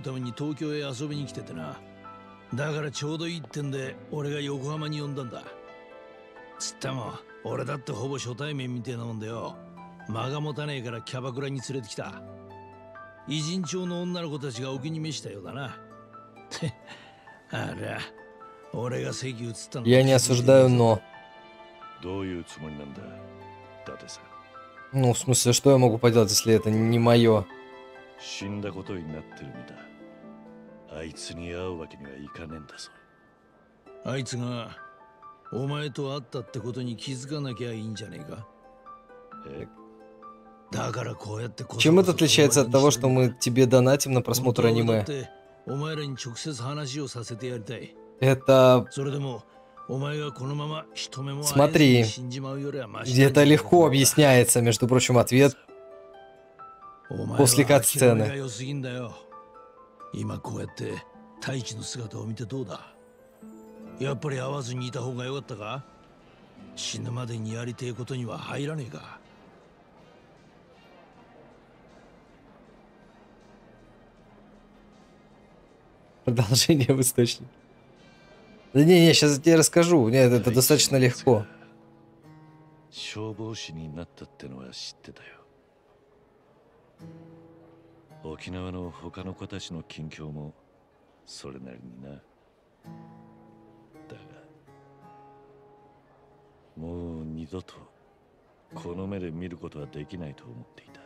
だからちょうどいいってんで俺が横浜に呼んだんだ。つったも俺だってほぼ初対面みてえなもんだよ。間が持たねえからキャバクラに連れてきた。偉人町の女の子たちがお気に召したようだな。あら、俺が席移ったの。 Я не осуждаю, но... どういうつもりなんだ、伊達さん。 Ну, в смысле, что я могу поделать, если это не мое? 死んだことになってるみたい。 あいつに会うわけにはいかねえんだぞ。 あいつがお前と会ったってことに気づかなきゃいいんじゃねえか。 え？ だからこうやって。 Чем это отличается от того, что мы тебе донатим на просмотр аниме? お前らに直接話をさせてやりたい。 Это... それでもお前がこのまま一目も Смотри, это легко объясняется, между прочим, ответ после кат-сцены. 今こうやって太一の姿を見てどうだ。やっぱり会わずにいた方がよかったか。死ぬまでにやりてえことには入らねえか。 Продолжение в источнике. Да не, не, сейчас я тебе расскажу. Нет, это достаточно легко. 消防士になったってのは知ってたよ。沖縄の他の子たちの近況もそれなりにな。だがもう二度とこの目で見ることはできないと思っていた。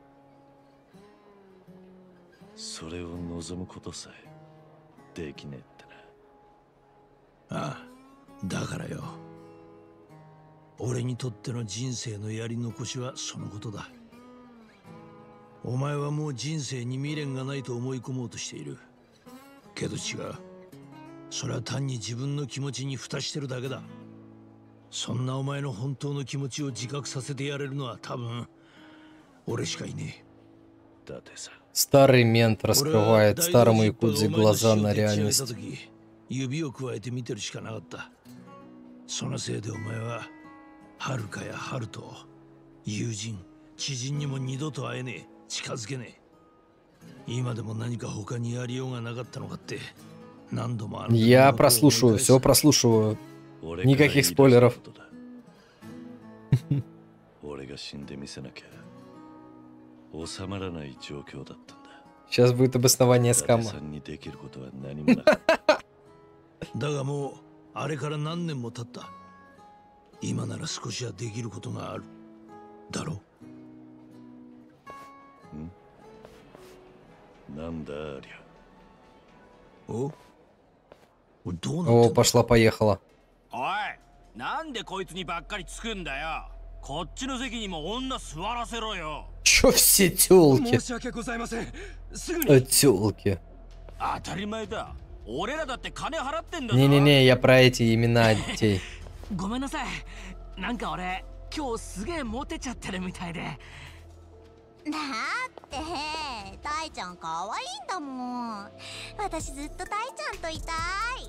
それを望むことさえできねえってな。 ああ、だからよ。俺にとっての人生のやり残しはそのことだ。お前はもう人生に未練がないと思い込もうとしている。けど違う。それは単に自分の気持ちに蓋してるだけだ。そんなお前の本当の気持ちを自覚させてやれるのは多分俺しかいねえ。 Старый мент раскрывает старому якудзе глаза на реальность. 指を加えて見てるしかなかった。そのせいでお前ははるかやハルと友人、知人にも二度と会えねえ、近づけねえ。今でも何か他にやりようがなかったのかって何度もある。 Я прослушиваю, все прослушиваю. Никаких спойлеров. Сейчас будет обоснование скама. だがもうあれから何年も経った。今なら少しはできることがあるだろう。 なんだありゃ。 お、どうなってんだ。 О, пошла-поехала. おい、なんでこいつにばっかりつくんだよ。こっちの席にも女座らせろよ。 Чё все тёлки? 申し訳ございません。すぐに。 Тёлки. 当たり前だ。俺らだって金払ってんだぞ。 Не-не-не, я про эти имена детей. ごめんなさい。なんか俺今日すげえモテちゃってるみたいで。 だって大ちゃん可愛いんだもん。私ずっと大ちゃんといたい。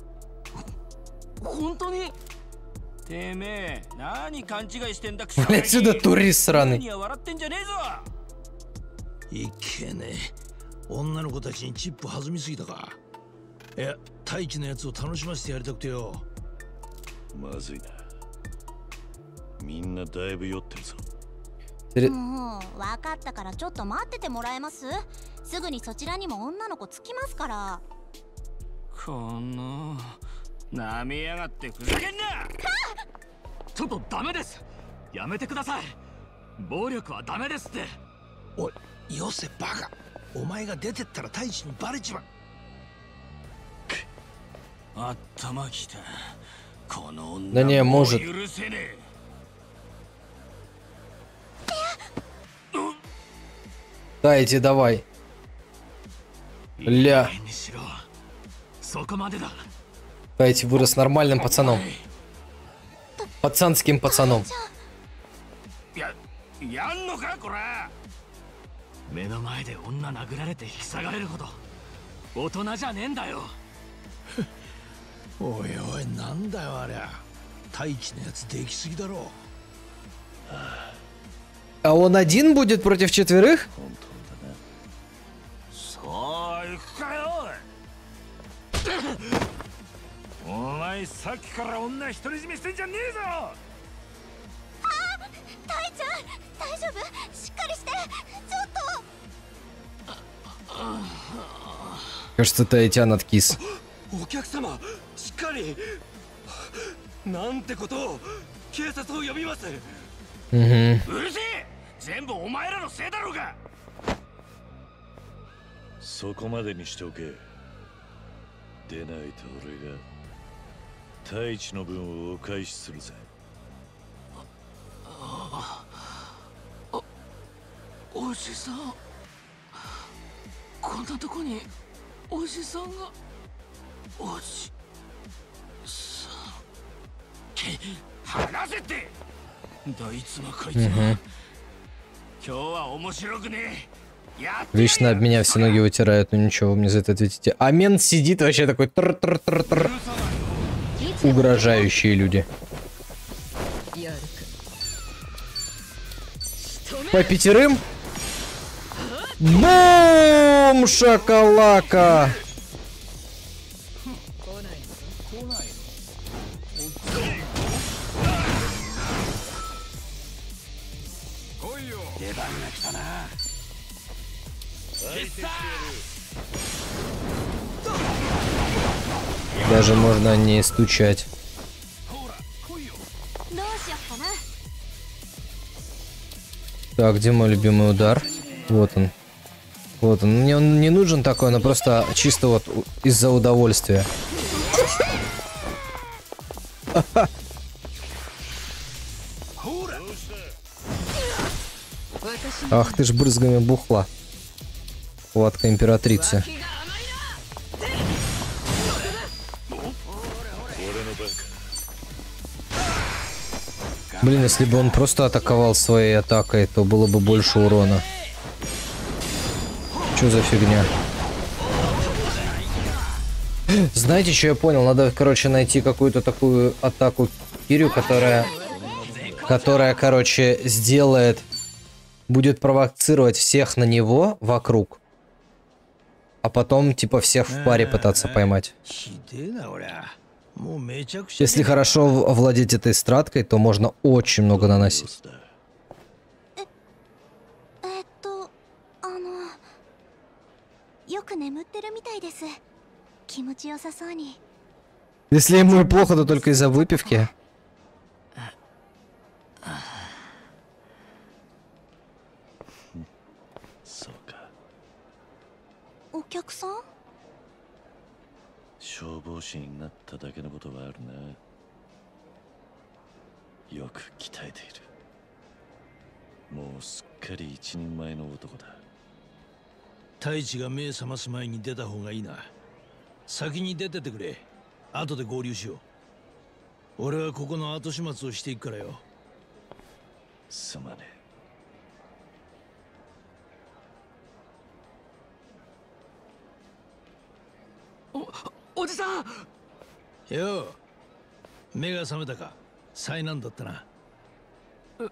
本当に？ てめえ何勘違いしてんだ。 Отсюда турист сраный. 何笑ってんじゃねえぞ。 いけねえ。女の子たちにチップ弾みすぎたか。いや、大輝のやつを楽しませてやりたくてよ。 まずいな。みんなだいぶ酔ってるぞ。 もう分かったからちょっと待っててもらえます？すぐにそちらにも女の子つきますから。 このなめやがってふざけんな。 ちょっとダメです。やめてください。暴力はダメですって。 おい、よせバカ。お前が出てったら大輝にバレちまう。 頭きた。この女 Да не, может. 許せねえ。 Дайте, давай. Ля. Дайте, вырос нормальным пацаном. Пацанским пацаном. や、やんのかこれ。 目の前で女殴られて引き下がれるほど大人じゃねえんだよ。 おいおい、なんだよありゃ。大輝のやつできすぎだろ。 А он один будет против четверых? そういくかよ。お前さっきから女独り占めしてんじゃねえぞ。 あ、大ちゃん大丈夫？しっかりして。ちょっと。 Кажется, Таитян откис. お客様、しっかり。なんてことを。警察を呼びます。 Угу. うるせえ。全部お前らのせいだろうが。 そこまでにしておけ。でないと俺が大地の分をお返しするぜ。 お、おじさん。こんなとこにおじさんが。おじさん。 話せって。どいつもこいつも。今日は面白くねえ。 Вечно об меня все ноги вытирают, но ничего, вы мне за это ответите. А мент сидит вообще такой тр-тр-тр-тр. Угрожающие люди. По пятерым? Бум! Шакалака! Даже можно не стучать. Так, где мой любимый удар? Вот он. Вот он. Мне он не нужен такой, но просто чисто вот из-за удовольствия. Ах ты ж брызгами бухла. Хватка императрицы. Блин, если бы он просто атаковал своей атакой, то было бы больше урона. Что за фигня? Знаете, что я понял? Надо, короче, найти какую-то такую атаку Кирю, которая... Которая, короче, сделает... Будет провоцировать всех на него вокруг. А потом, типа, всех в паре пытаться поймать. Если хорошо овладеть этой страткой, то можно очень много наносить. Если ему и плохо, то только из-за выпивки. О客さん? 消防士になっただけのことはあるな。よく鍛えている。もうすっかり一人前の男だ。 太一が目覚ます前に出た方がいいな。先に出ててくれ。後で合流しよう。俺はここの後始末をしていくからよ。 すまねえ。 お、おじさん。 よう、目が覚めたか。災難だったな。 え、え、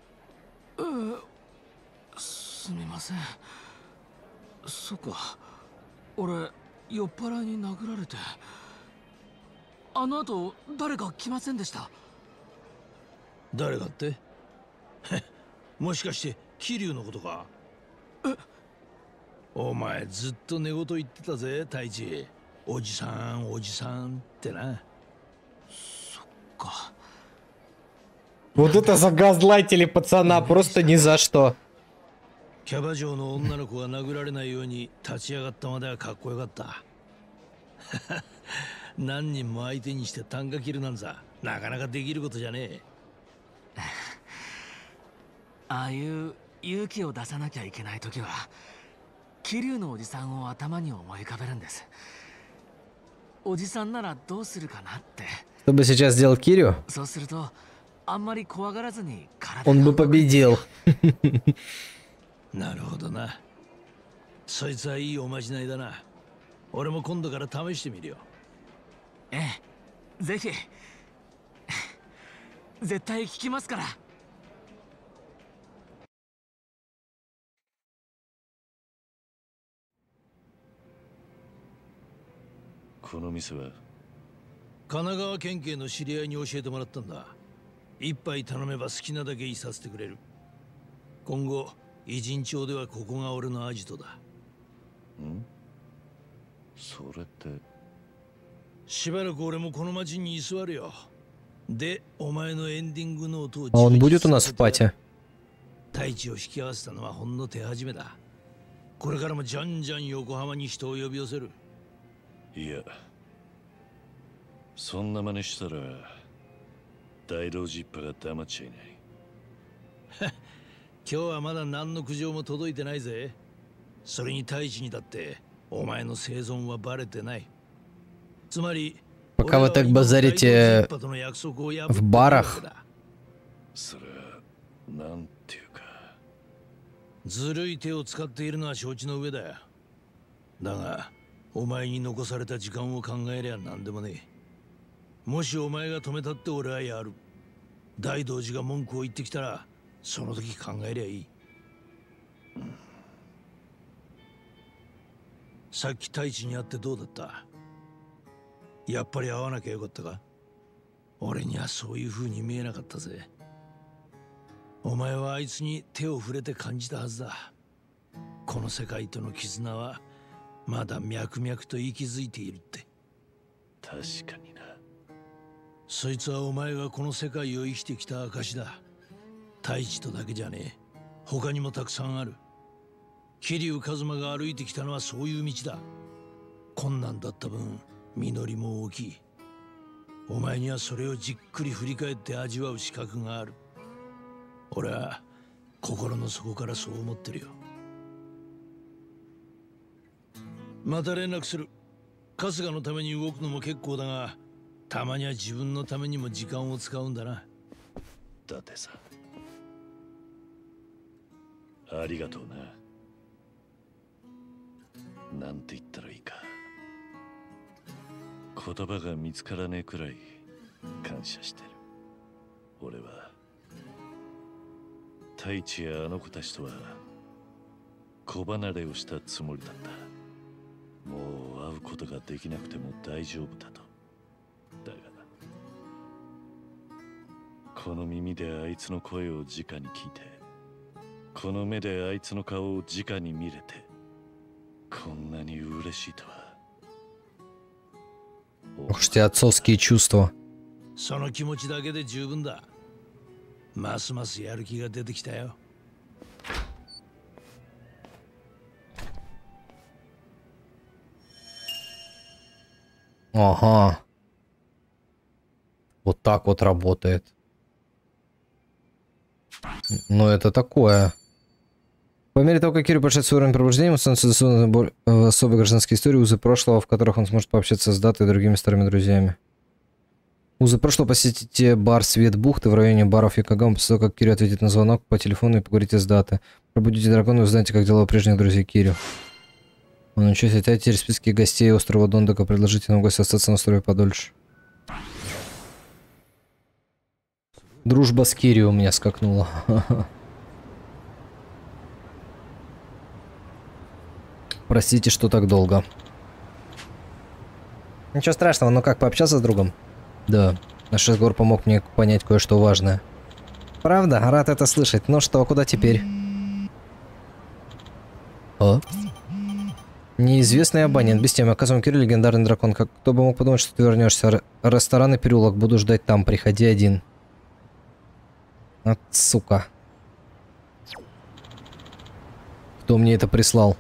すみません。そっか、俺酔っ払いに殴られて。あの後誰か来ませんでした？ 誰かって？もしかして桐生のことか？ え？ お前ずっと寝言言ってたぜ、太一。おじさん、おじさんってな。 そっか。 Вот это загазлайтили пацана, просто ни за что. キャバ嬢の女の子が殴られないように立ち上がったまではかっこよかった。何人も相手にして啖呵切るなんざなかなかできることじゃねえ。 ああいう勇気を出さなきゃいけない時は桐生のおじさんを頭に思い浮かべるんです。おじさんならどうするかなって。 Что бы сейчас сделал Кирю? そうするとあんまり怖がらずに体 Он бы победил. なるほどな。そいつはいいおまじないだな。俺も今度から試してみるよ。 ええ、ぜひ。絶対聞きますから。 この店は神奈川県警の知り合いに教えてもらったんだ。一杯頼めば好きなだけいさせてくれる。今後偉人町ではここが俺のアジトだ。 ん？それって。 しばらく俺もこの町に居座るよ。で、お前のエンディングノートを。 А он будет у нас в пати? 太一を引き合わせたのはほんの手始めだ。これからもじゃんじゃん横浜に人を呼び寄せる。 いや、そんな真似したら大道寺一派が黙っちゃいない。 今日はまだ何の苦情も届いてないぜ。それに太一にだってお前の生存はバレてない。つまり Пока вы так базарите в барах. それはなんていうか。 ずるい手を使っているのは承知の上だよ。だがお前に残された時間を考えりゃ何でもねえ。もしお前が止めたって俺はやる。大道寺が文句を言ってきたらその時考えりゃいい。うん、さっき太一に会ってどうだった？やっぱり会わなきゃよかったか？俺にはそういう風に見えなかったぜ。お前はあいつに手を触れて感じたはずだ。この世界との絆はまだ脈々と息づいているって。 確かにな。 そいつはお前がこの世界を生きてきた証だ。太一とだけじゃねえ。他にもたくさんある。桐生一馬が歩いてきたのはそういう道だ。困難だった分実りも大きい。お前にはそれをじっくり振り返って味わう資格がある。俺は心の底からそう思ってるよ。また連絡する。春日のために動くのも結構だが、たまには自分のためにも時間を使うんだな。 だってさ。ありがとうな。 なんて言ったらいいか。言葉が見つからねえくらい感謝してる。俺は太一やあの子たちとは子離れをしたつもりだった。もう会うことができなくても大丈夫だと。だがこの耳であいつの声を直に聞いて、この目であいつの顔を直に見れて、こんなに嬉しいとは。 Ух уж эти отцовские чувства. その気持ちだけで十分だ。ますますやる気が出てきたよ。 Ага. Вот так вот работает. Ну это такое. По мере того, как Кирю повышает свой уровень пробуждения, ему становится доступна боль- э, особые гражданские истории, узы прошлого, в которых он сможет пообщаться с Датой и другими старыми друзьями. Узы прошлого: посетите бар Свет Бухты в районе баров Якогама после того, как Кирю ответит на звонок по телефону и поговорите с Датой. Пробудите дракона и узнаете, как дела у прежних друзей Кирю. Он ничего себе, теперь списки гостей острова Дондока, предложите нам гостю остаться на острове подольше. Дружба с Кирю у меня скакнула. Простите, что так долго. Ничего страшного, но как, пообщаться с другом? Да. Наш разговор помог мне понять кое-что важное. Правда? Рад это слышать. Ну что, куда теперь? А? Неизвестный абонент. Без темы. Оказываем, Кирилл, легендарный дракон. Как кто бы мог подумать, что ты вернешься? Р ресторан и переулок. Буду ждать там. Приходи один. От сука. Кто мне это прислал?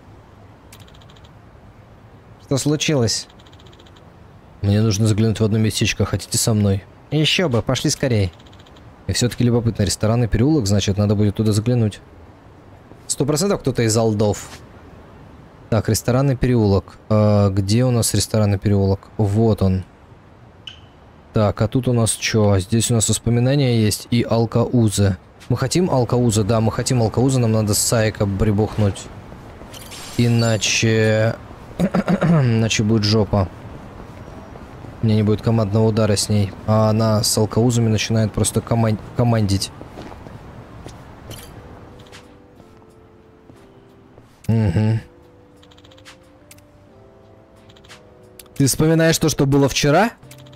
Что случилось? Мне нужно заглянуть в одно местечко. Хотите со мной? Еще бы. Пошли скорей. И все-таки любопытно. Ресторан и переулок, значит, надо будет туда заглянуть. Сто процентов кто-то из алдов. Так, ресторанный переулок. А, где у нас ресторанный переулок? Вот он. Так, а тут у нас что? Здесь у нас воспоминания есть и Алкауза. Мы хотим Алкауза? Да, мы хотим Алкауза. Нам надо Сайка прибухнуть. Иначе... Иначе будет жопа. У меня не будет командного удара с ней. А она с Алкаузами начинает просто коман... командить. Угу. Ты вспоминаешь то, что было вчера?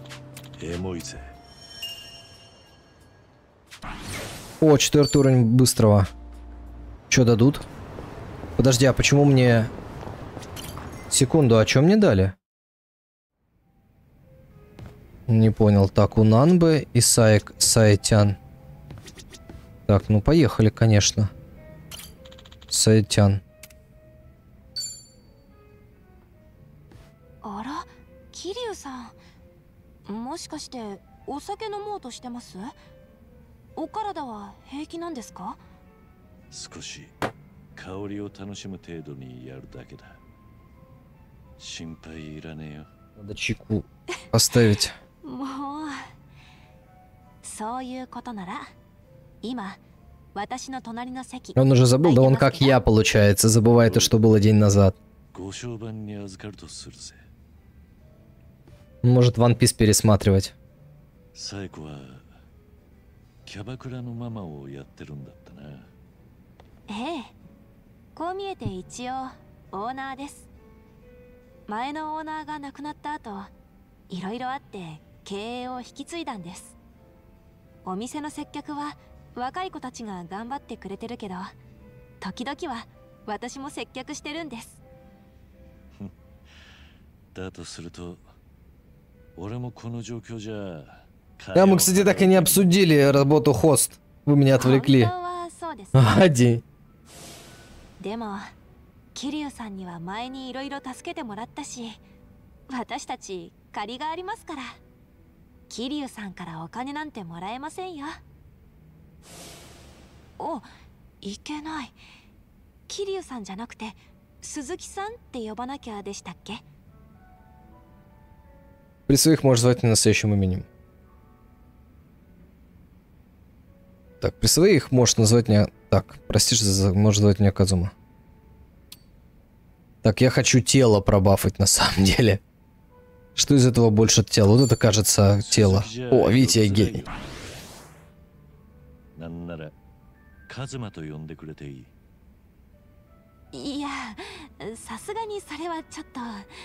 О, четвертый уровень быстрого. Что дадут? Подожди, а почему мне... Секунду, а что мне дали? Не понял. Так, у Нанбы и Саек, Саэтян. Так, ну поехали, конечно. Саэтян. Ара, Кирyu-сан. もしかしてお酒飲もうとしてます？お体は平気なんですか？ 少し香りを楽しむ程度にやるだけだ。心配いらねえよ。 Надо чеку оставить. もうそういうことなら今私の隣の席。 Он уже забыл, да он как я, получается, забывает то, что было день назад. Может, One Piece пересматривать. サイコはキャバクラのママをやってるんだったな。 ええ、こう見えて一応オーナーです。前のオーナーが亡くなった後、いろいろあって経営を引き継いだんです。お店の接客は若い子たちが頑張ってくれてるけど、時々は私も接客してるんです。 だとすると、俺もこの状況じゃ。 Да, мы, кстати, так и не обсудили работу хост. Вы меня отвлекли. Один. でも、キリュウさんには前にいろいろ助けてもらったし、私たち借りがありますから。キリュウさんからお金なんてもらえませんよ。お、いけない。キリュウさんじゃなくて、鈴木さんって呼ばなきゃでしたっけ？ При своих можешь звать не настоящим именем. Так, при своих можешь назвать меня... Так, простишь, можешь звать меня Казума. Так, я хочу тело пробафать на самом деле. Что из этого больше тела? Вот это кажется тело. О, видите, я гений. なんならカズマと呼んでくれていい。 いや、さすがにそれはちょっと。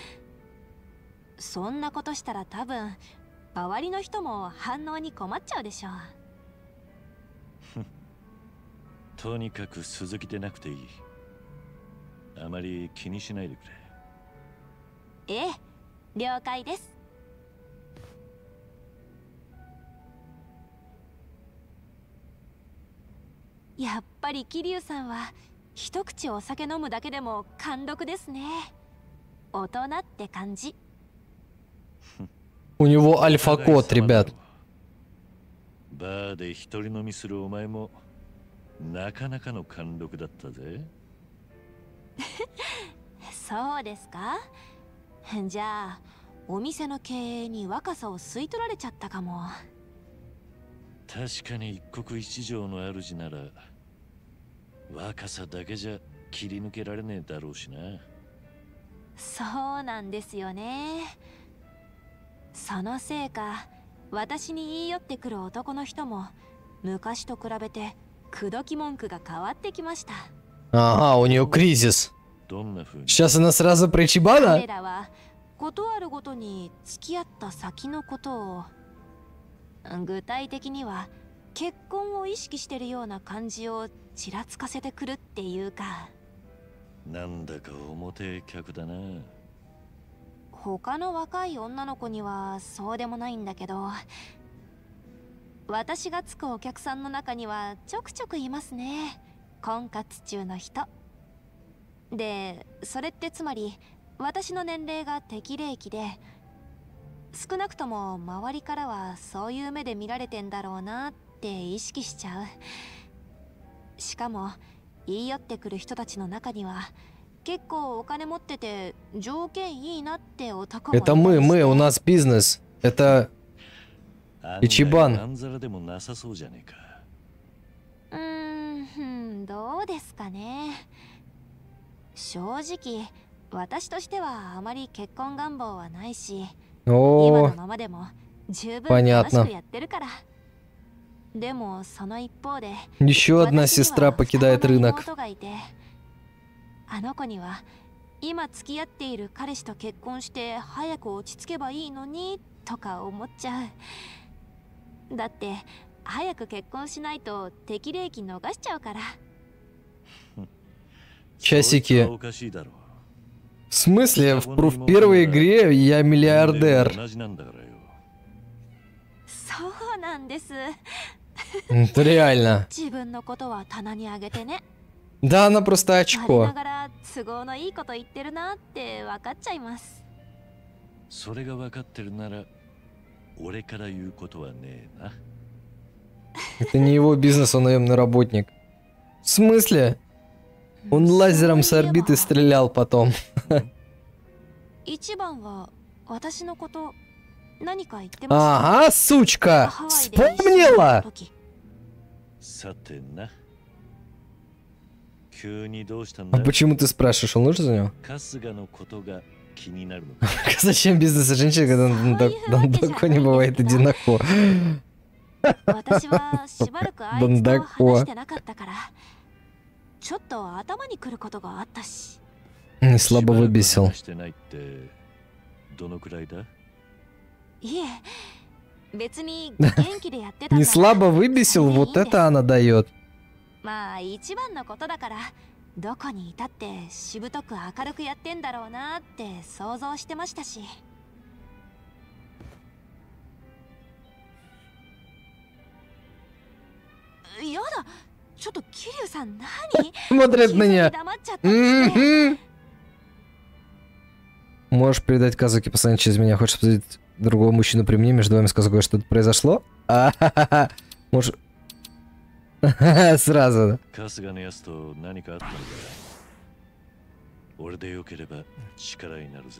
そんなことしたら多分周りの人も反応に困っちゃうでしょう。 とにかく鈴木でなくていい。あまり気にしないでくれ。 ええ、了解です。やっぱり桐生さんは一口お酒飲むだけでも貫禄ですね。大人って感じ。 У него альфа-код, ребят. バーで一人飲みするお前もなかなかの貫禄だったぜ。 そうですか。じゃあお店の経営に若さを吸い取られちゃったかも。 確かに一国一城の主なら若さだけじゃ切り抜けられねえだろうしな。 そうなんですよね。そのせいか私に言い寄ってくる男の人も昔と比べて口説き文句が変わってきました。 Ага, у нее кризис. Сейчас она сразу про Ичибана? 彼らはことあるごとに付き合った先のことを具体的には結婚を意識してるような感じをちらつかせてくるっていうか。 なんだか表客だな。 他の若い女の子にはそうでもないんだけど、私がつくお客さんの中にはちょくちょくいますね、婚活中の人で。それってつまり私の年齢が適齢期で、少なくとも周りからはそういう目で見られてんだろうなって意識しちゃう。しかも言い寄ってくる人たちの中には結構お金持ってて条件いいなって男もいるし。 Это мы, мы, у нас бизнес. Это Ичибан. うーん、どうですかね。正直私としてはあまり結婚願望はないし、今のままでも十分楽しくやってるから。でもその一方で Еще одна сестра покидает рынок. あの子には今付き合っている彼氏と結婚して早く落ち着けばいいのにとか思っちゃう。だって早く結婚しないと適齢期逃しちゃうから。 Часики. В смысле? В, в первой игре я миллиардер. そうなんです。 Это реально. 自分のことは棚にあげてね。 Да, она просто очко. 我ながら都合のいいこと言ってるなって分かっちゃいます。 それが分かってるなら俺から言うことはねえな。 Это не его бизнес, он наемный работник. В смысле? Он лазером с орбиты стрелял потом. 一番は私のこと何か言ってました。 Ага, сучка! Вспомнила! さてな。 А почему ты спрашиваешь, он нужен за него? Зачем бизнес и женщина, когда он Дондако не бывает одинаково? Дондако. Не слабо выбесил. Не слабо выбесил, вот это она дает. まあ一番のことだからどこにいたってしぶとく明るくやってんだろうなって想像してましたし。やだ、ちょっと桐生さん何？ Смотрит на нее. Можешь передать Казуки постоянно через меня. Хочешь посадить другого мужчину при мне? Между вами с Казукой что-то произошло? Может... Сразу. 春日のやつと何かあったのか。俺でよければ力になるぜ。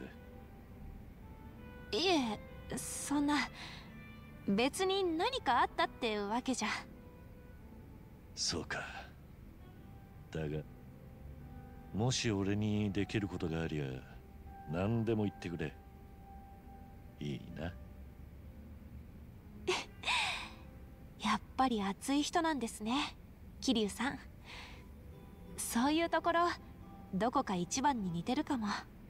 いえ、そんな別に何かあったってわけじゃ。 そうか。だがもし俺にできることがありゃ何でも言ってくれ。いいな。 やっぱり熱い人なんですね、桐生さん。そういうところどこか一番に似てるかも。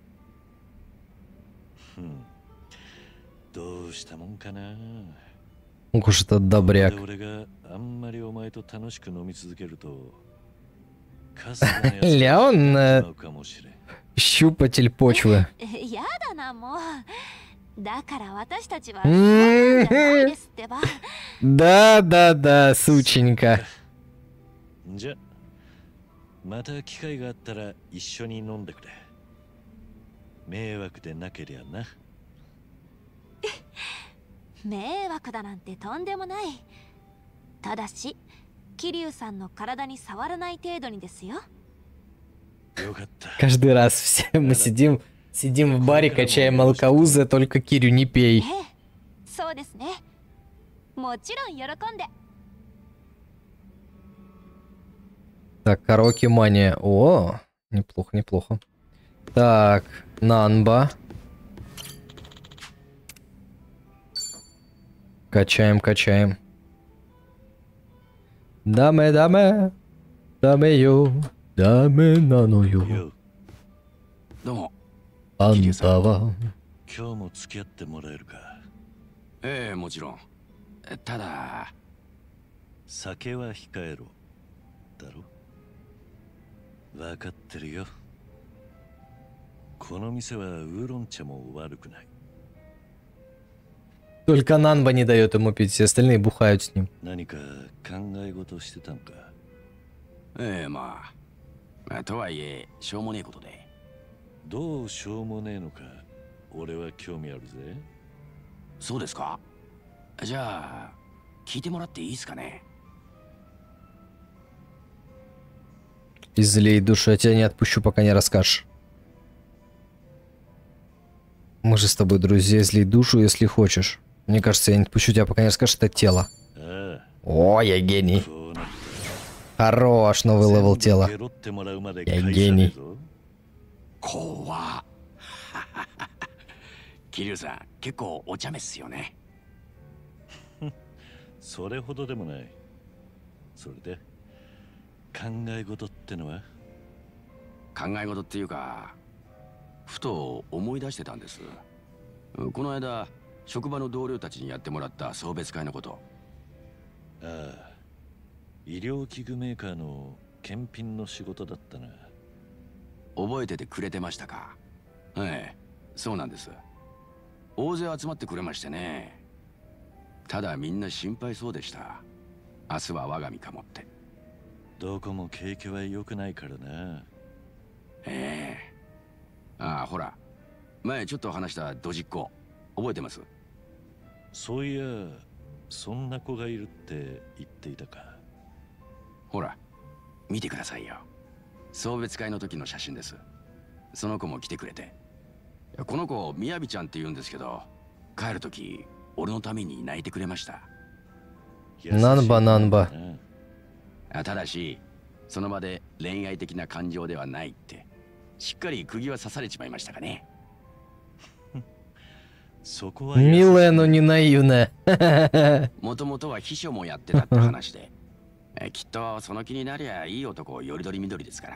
ふん、どうしたもんかな。 Ох уж этот добряк. 俺があんまりお前と楽しく飲み続けると Ля, он э, щупатель почвы. やだなもう。だから私たちはそうなんじゃないですってば。 Да-да-да, сученька. じゃ、また機会があったら一緒に飲んでくれ。迷惑でなけりゃな。 迷惑だなんてとんでもない。ただし、桐生さんの体に触らない程度にですよ。 Каждый раз все мы сидим, сидим в баре, качаем алкоузы, только Кирю не пей. そうですね。もちろん喜んで。 Так, караоке мания. О, неплохо, неплохо. Так, Нанба. Качаем, качаем. Даме, даме. Даме ю. Даме нану ю. どうも。 あんたは。 今日も付き合ってもらえるか。 ええ、もちろん。ただ、 酒は控えろ。だろ。分かってるよ。この店はウーロン茶も悪くない。 Только Нанба не дает ему пить, все остальные бухают с ним. 何か考え事してたんか。 ええ、まあ。まあとはいえ、しょうもねえことで。 どうしょうもねえのか、俺は興味あるぜ。 そうですか。じゃあ、聞いてもらっていいですかね。 Излей душу, я тебя не отпущу, пока не расскажешь. Мы же с тобой друзья, излей душу, если хочешь. Мне кажется, я не отпущу тебя, пока не расскажешь это тело. О, я гений. Хорош, новый левел тела. Я гений. 怖。桐生さん、結構お茶目っすよね。 それほどでもない。それで考え事ってのは？ 考え事っていうか、ふと思い出してたんです。この間、職場の同僚たちにやってもらった送別会のこと。 ああ、医療器具メーカーの検品の仕事だったな。 覚えててくれてましたか？ええ、そうなんです。大勢集まってくれましてね。ただみんな心配そうでした。明日は我が身かもって。 どこも景気は良くないからな。 ええ。ああ、ほら、前ちょっと話したドジっ子、覚えてます？ そういや、そんな子がいるって言っていたか。 ほら、見てくださいよ。送別会の時の写真です。その子も来てくれて。この子、みやびちゃんって言うんですけど、帰る時、俺のために泣いてくれました。 なんばなんば。 ただし、その場で恋愛的な感情ではないって、しっかり釘は刺されちまいましたかね。 そこは Милая, но не наивная. もともとは秘書もやってたって話で、えきっとその気になりゃいい男よりどりみどりですから。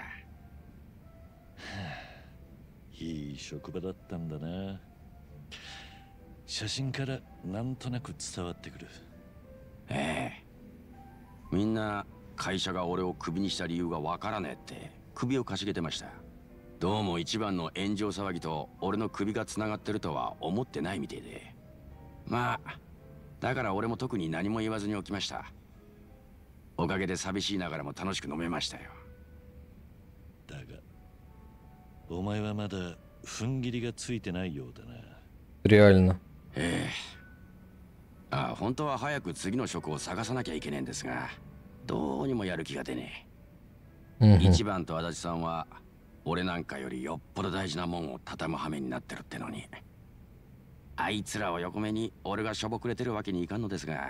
いい職場だったんだな。写真からなんとなく伝わってくる。 ええ。みんな会社が俺をクビにした理由がわからねえって首をかしげてました。どうも一番の炎上騒ぎと俺の首がつながってるとは思ってないみてえで。まあだから俺も特に何も言わずにおきました。おかげで寂しいながらも楽しく飲めましたよ。 だがお前はまだ踏ん切りがついてないようだな。 Реально. ええ。ああ、本当は早く次の職を探さなきゃいけねえんですが、どうにもやる気が出ねえ。一番と足立さんは俺なんかよりよっぽど大事なもんを畳む羽目になってるってのに、あいつらを横目に俺がしょぼくれてるわけにいかんのですが、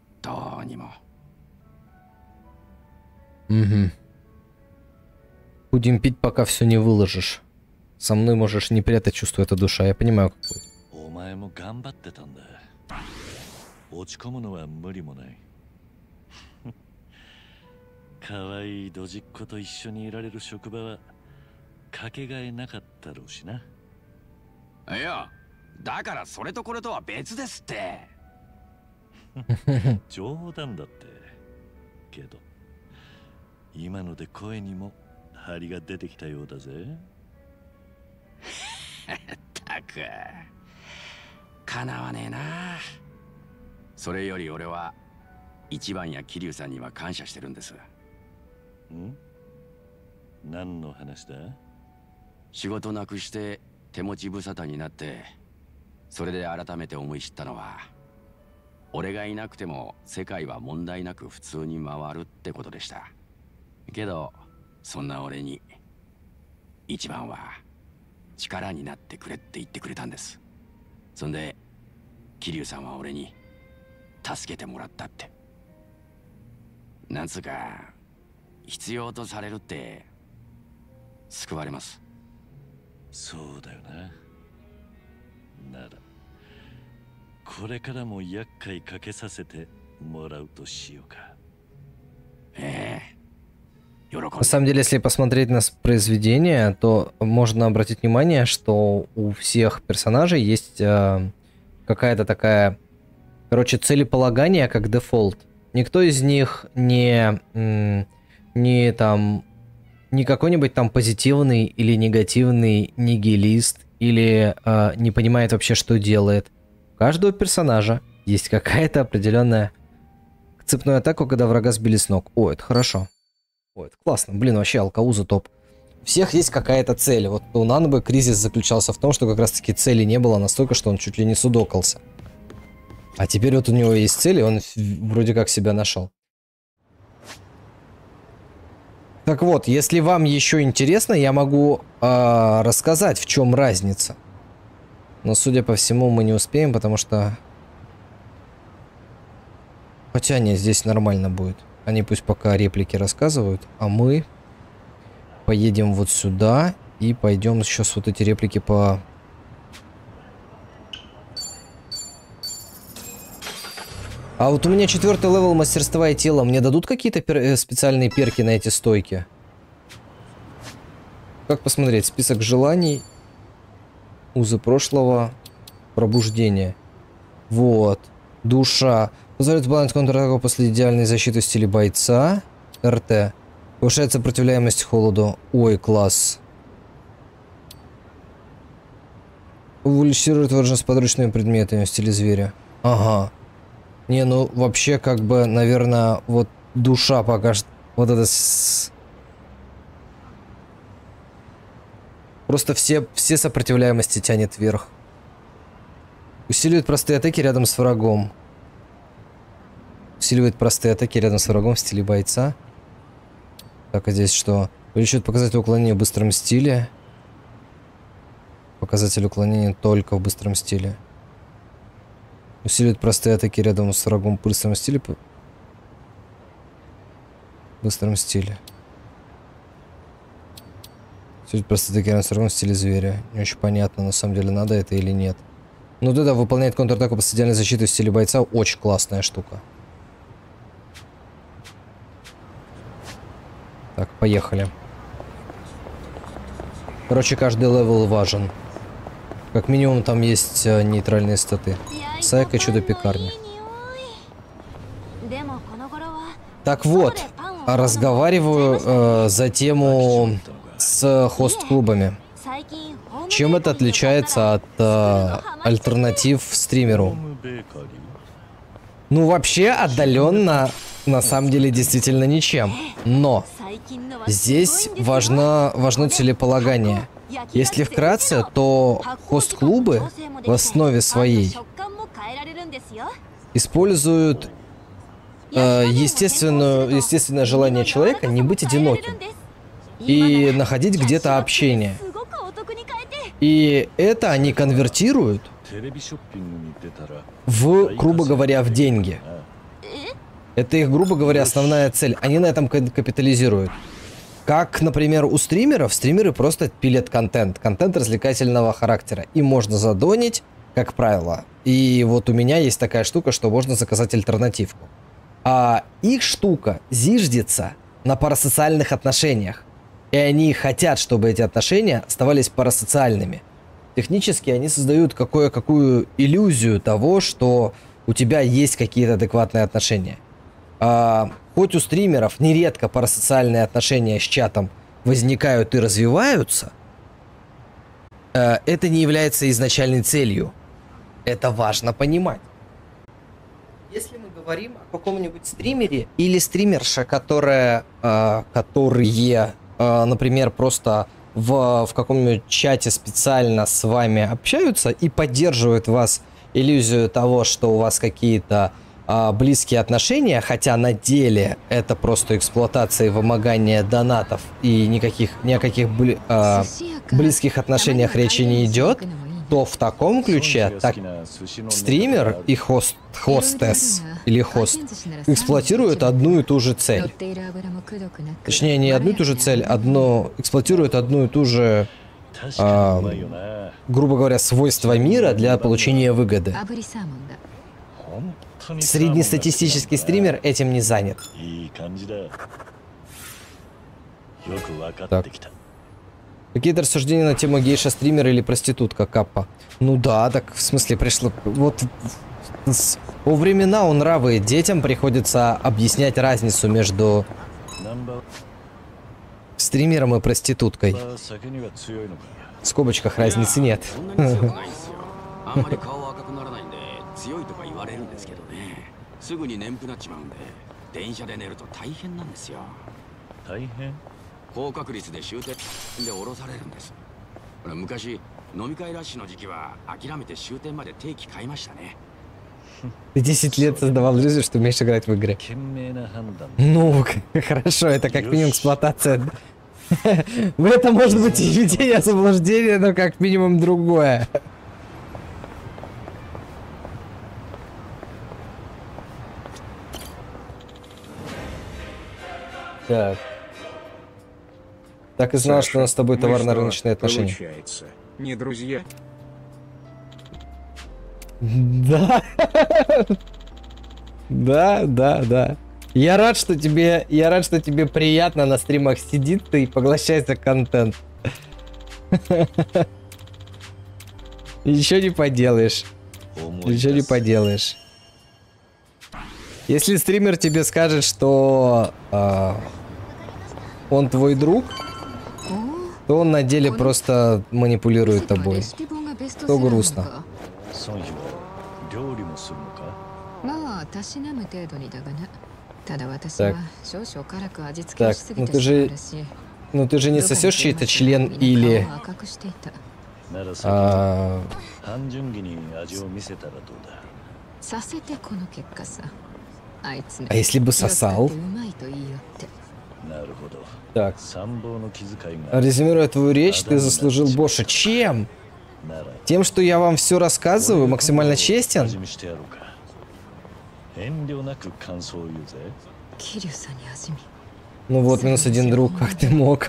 どうにも。 Угу. Будем пить, пока все не выложишь. Со мной можешь не прятать чувство этой души, я понимаю, как будет. いや、だからそれとこれとは別ですって。 冗談だって。けど、今ので声にも張りが出てきたようだぜ。 たく、かなわねえな。それより俺は一番や桐生さんには感謝してるんです。 ん？何の話だ？ 仕事なくして手持ち無沙汰になって、それで改めて思い知ったのは、俺がいなくても世界は問題なく普通に回るってことでした。けどそんな俺に一番は力になってくれって言ってくれたんです。そんで桐生さんは俺に助けてもらったって。なんつうか必要とされるって救われます。 そうだよな。ならこれからも厄介かけさせてもらうとしようか。 ええ。 На самом деле, если посмотреть на произведение, то можно обратить внимание, что у всех персонажей есть э, какая-то такая, короче, целеполагание как дефолт. Никто из них не, не там, не какой-нибудь там позитивный или негативный нигилист или э, не понимает вообще, что делает. У каждого персонажа есть какая-то определенная цепную атаку, когда врага сбили с ног. О, это хорошо. Ой, это классно. Блин, вообще Алкауза топ. У всех есть какая-то цель. Вот у Нанбы кризис заключался в том, что как раз таки цели не было настолько, что он чуть ли не судокался. А теперь вот у него есть цель, и он вроде как себя нашел. Так вот, если вам еще интересно, я могу э, рассказать, в чем разница. Но, судя по всему, мы не успеем, потому что... Хотя нет, здесь нормально будет. Они пусть пока реплики рассказывают, а мы поедем вот сюда и пойдем сейчас вот эти реплики по... А вот у меня четвертый левел мастерства и тела. Мне дадут какие-то пер... специальные перки на эти стойки? Как посмотреть? Список желаний. Узы прошлого. Пробуждение. Вот. Душа. Позволяет выполнять контратаку после идеальной защиты в стиле бойца. РТ. Повышает сопротивляемость холоду. Ой, класс. Увеличивает возможность с подручными предметами в стиле зверя. Ага. Не, ну вообще как бы, наверное, вот душа пока что... Вот это... С... Просто все, все сопротивляемости тянет вверх. Усиливает простые атаки рядом с врагом. Усиливает простые атаки рядом с врагом в стиле бойца. Так, а здесь что? Увеличивает показатель уклонения в быстром стиле. Показатель уклонения только в быстром стиле. Усиливает простые атаки рядом с врагом в быстром стиле. В быстром стиле. Усиливает простые атаки рядом с врагом в стиле зверя. Не очень понятно, на самом деле, надо это или нет. Ну да, да, выполняет контратаку после идеальной защиты в стиле бойца. Очень классная штука. Так, поехали. Короче, каждый левел важен. Как минимум там есть э, нейтральные статы. Сайка, чудо-пекарня. Так вот, разговариваю э, за тему с хост-клубами. Чем это отличается от э, альтернатив стримеру? Ну, вообще, отдаленно, на самом деле, действительно ничем. Но здесь важно, важно целеполагание. Если вкратце, то хост-клубы в основе своей используют э, естественную, естественное желание человека не быть одиноким и находить где-то общение. И это они конвертируют в, грубо говоря, в деньги. Это их, грубо говоря, основная цель. Они на этом капитализируют. как, например, у стримеров, стримеры просто пилят контент, контент развлекательного характера. И можно задонить, как правило. И вот у меня есть такая штука, что можно заказать альтернативку. А их штука зиждется на парасоциальных отношениях. И они хотят, чтобы эти отношения оставались парасоциальными. Технически они создают какую-какую иллюзию того, что у тебя есть какие-то адекватные отношения. А, хоть у стримеров нередко парасоциальные отношения с чатом возникают и развиваются, а, это не является изначальной целью. Это важно понимать. Если мы говорим о каком-нибудь стримере или стримерше, которая, а, которые, а, например, просто в, в каком-нибудь чате специально с вами общаются и поддерживают вас иллюзию того, что у вас какие-то а, близкие отношения, хотя на деле это просто эксплуатация и вымогание донатов, и никаких, ни о каких бли, а, близких отношениях речи не идет, то в таком ключе так, стример и хост, хостес или хост эксплуатируют одну и ту же цель. Точнее, не одну и ту же цель, одно, эксплуатируют одну и ту же, а, грубо говоря, свойства мира для получения выгоды. Среднестатистический стример этим не занят. Так. Какие-то рассуждения на тему гейша стримера или проститутка Каппа? Ну да, так в смысле пришло... Вот во времена у нравы детям приходится объяснять разницу между стримером и проституткой. В скобочках разницы нет. Ты десять лет создавал иллюзию, что умеешь играть в игры. Ну, хорошо, это как минимум эксплуатация. Это может быть и введение заблуждения, но как минимум другое. Так. Так и знал, что у нас с тобой товарно-рыночные отношения. Получается, не друзья. Да. Да, да, да. Я рад, что тебе, я рад, что тебе приятно на стримах сидит ты и поглощается контент. Ничего не поделаешь. Ничего не поделаешь. Если стример тебе скажет, что э, он твой друг, то он на деле просто манипулирует тобой. То грустно. Так. Так, ну ты же... Ну ты же не сосешь чей-то член или... А... а если бы сосал? Так. Резюмируя твою речь, ты заслужил больше. Чем? Тем, что я вам все рассказываю, максимально честен? Ну вот, минус один друг, как ты мог?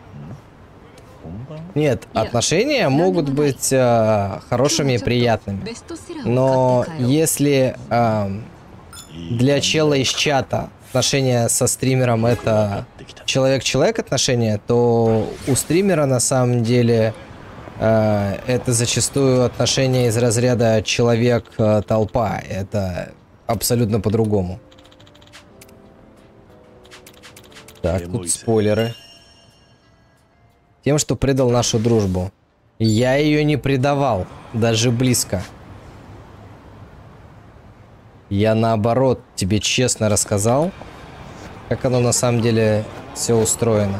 Нет, отношения могут быть э, хорошими и приятными. Но если э, для чела из чата отношения со стримером это человек-человек отношения, то у стримера на самом деле э, это зачастую отношения из разряда человек-толпа. Это абсолютно по-другому. Так, тут спойлеры. Тем, что предал нашу дружбу. Я ее не предавал, даже близко. Я наоборот тебе честно рассказал, как оно на самом деле все устроено.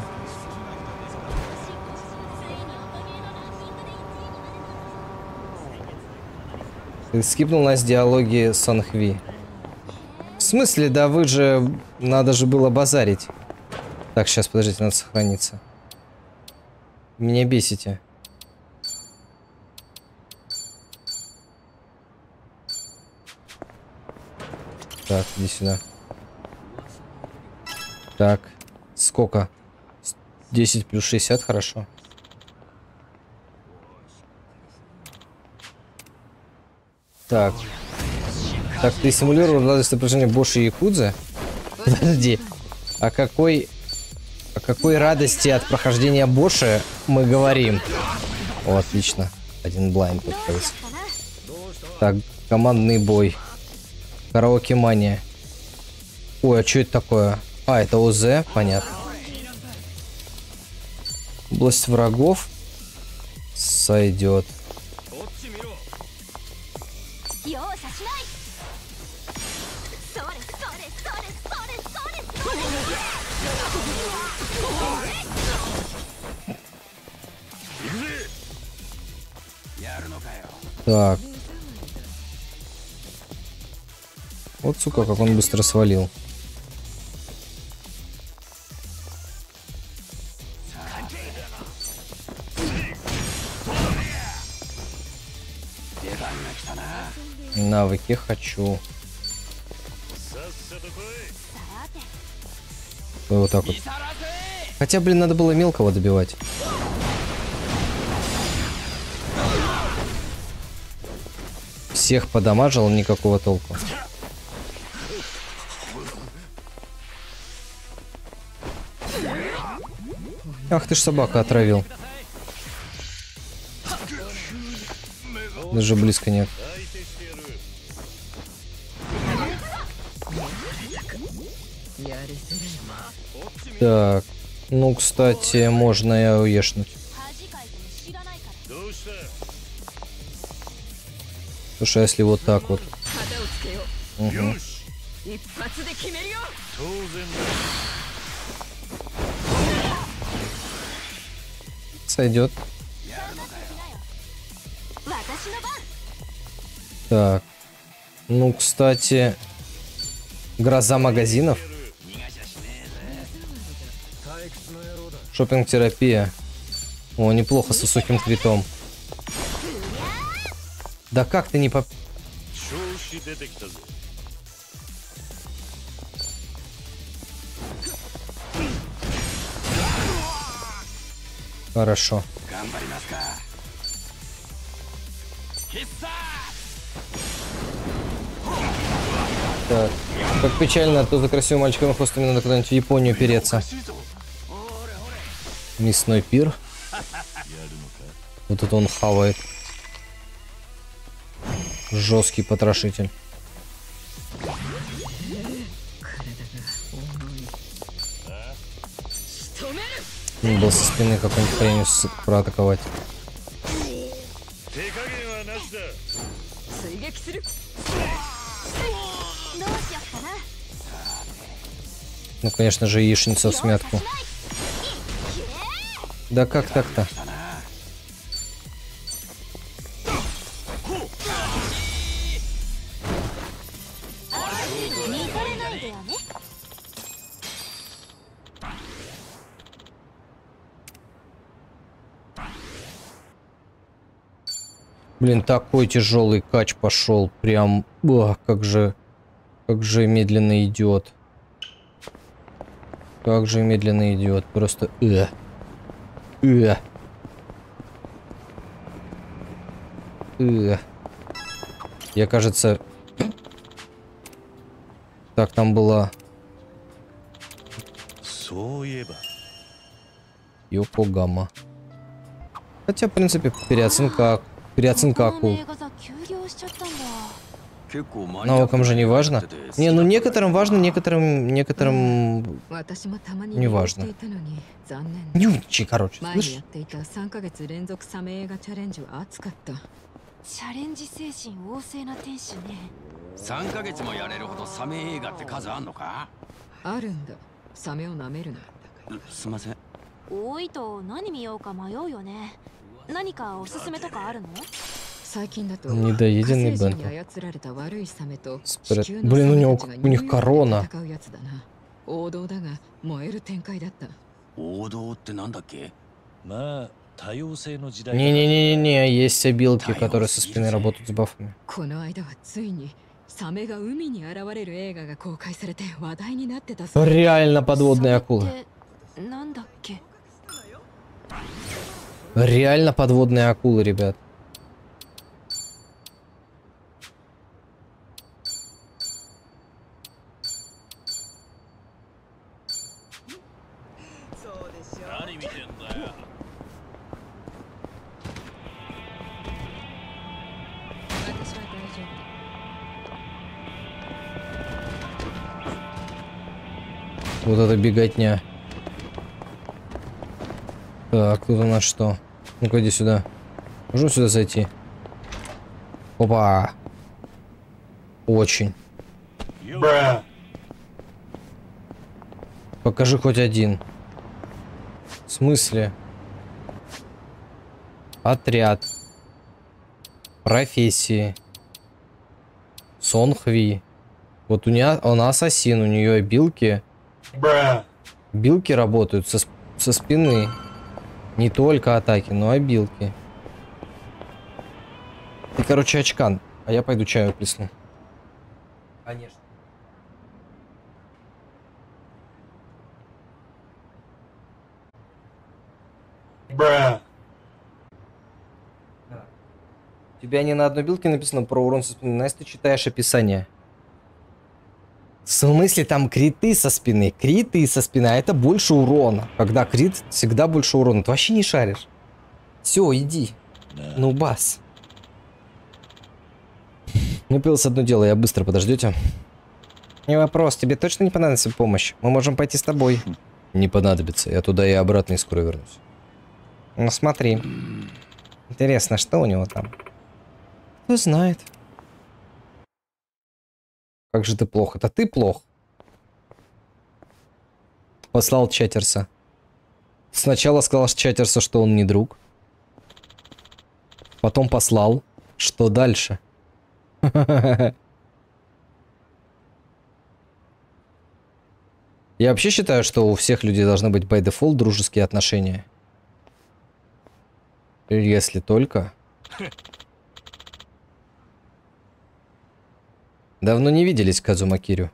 Ты скипнул нас диалоги с Сонхви. В смысле, да вы же... Надо же было базарить. Так, сейчас, подождите, надо сохраниться. Меня бесите. Так, иди сюда. Так, сколько? десять плюс шестьдесят, хорошо. Так. Так, ты симулировал радость сопряжения Боши и Якудзы? Подожди. О какой... О какой радости от прохождения Боши мы говорим? О, отлично. Один блайнд открылся. Так, командный бой. Караоке-мания. Ой, а что это такое? А, это ОЗ, понятно. Область врагов. Сойдет. Так. Вот, сука, как он быстро свалил. Навыки хочу. Вот так вот. Хотя, блин, надо было мелкого добивать. Всех подамажил, никакого толку. Ах ты ж, собака отравил. Даже близко нет. Так, ну, кстати, можно и уешнуть. Слушай, а если вот так вот? Угу. Сойдет. Так. Ну, кстати, гроза магазинов. Шопинг-терапия. О, неплохо с высоким критом. Да как ты не по... Хорошо. Так. Как печально, то за красивым мальчиком хвостами надо куда-нибудь в Японию переться. Мясной пир. Вот это он хавает. Жесткий потрошитель. Надо было со спины какой-нибудь хренью проатаковать. Ну, конечно же, яичница в смятку. Да как так-то? Блин, такой тяжелый кач пошел. Прям, ох, как же, как же медленно идет. Как же медленно идет. Просто, э, э, э. Я, кажется, так там была. Йокогама. Хотя, в принципе, переоценка. Переоценка акул. Наукам же не важно. Не, ну некоторым важно, некоторым, некоторым не важно. Не умничай, короче, слышишь? Недоеденный Бенто. Спред... Блин, у него у них корона. Не-не-не-не, есть обилки, которые со спины работают с бафами. Реально подводные акулы. Реально подводные акулы, ребят. Вот это беготня. Так, тут у нас что? Ну-ка, иди сюда. Можем сюда зайти? Опа. Очень. Бра. Покажи хоть один. В смысле? Отряд. Профессии. Сонхви. Вот у нее, она ассасин, у нее билки. Бра. Билки работают со, со спины. Не только атаки, но и билки. Ты, короче, очкан. А я пойду чаю плесну. Конечно. Бра. У тебя не на одной билке написано про урон со спины. Настя, ты читаешь описание. В смысле, там криты со спины? Криты со спины, а это больше урона. Когда крит, всегда больше урона. Ты вообще не шаришь. Все, иди. Да. Ну, бас. Мне появилось одно дело, я быстро, подождете? Не вопрос, тебе точно не понадобится помощь? Мы можем пойти с тобой. Не понадобится, я туда и обратно и скоро вернусь. Ну, смотри. Интересно, что у него там? Кто знает. Как же ты плох? Это ты плох. Послал Чаттерса. Сначала сказал Чаттерса, что он не друг. Потом послал. Что дальше? Я вообще считаю, что у всех людей должны быть by default дружеские отношения. Если только... Давно не виделись, Казума Кирю.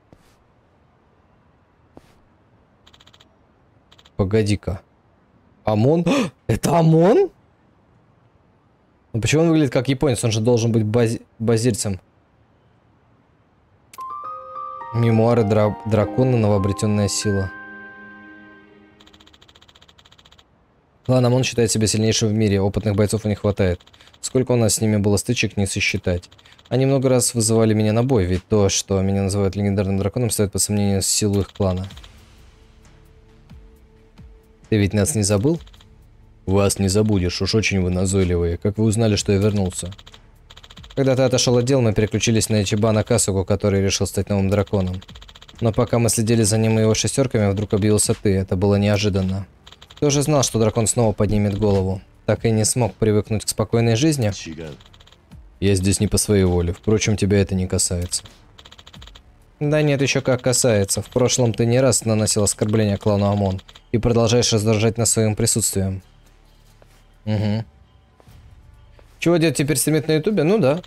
Погоди-ка. ОМОН? Это ОМОН? Ну почему он выглядит как японец? Он же должен быть бази... базирцем. Мемуары дра... дракона, новообретенная сила. Ладно, ОМОН считает себя сильнейшим в мире. Опытных бойцов у них хватает. Сколько у нас с ними было стычек, не сосчитать. Они много раз вызывали меня на бой, ведь то, что меня называют легендарным драконом, ставит под сомнение силу их клана. Ты ведь нас не забыл? Вас не забудешь, уж очень вы назойливые. Как вы узнали, что я вернулся? Когда ты отошел от дел, мы переключились на Ичибана Касугу, который решил стать новым драконом. Но пока мы следили за ним и его шестерками, вдруг объявился ты. Это было неожиданно. Ты уже знал, что дракон снова поднимет голову. Так и не смог привыкнуть к спокойной жизни? Я здесь не по своей воле. Впрочем, тебя это не касается. Да нет, еще как касается. В прошлом ты не раз наносил оскорбления клану ОМОН. И продолжаешь раздражать нас своим присутствием. Угу. Чего дед теперь стримит на ютубе? Ну да.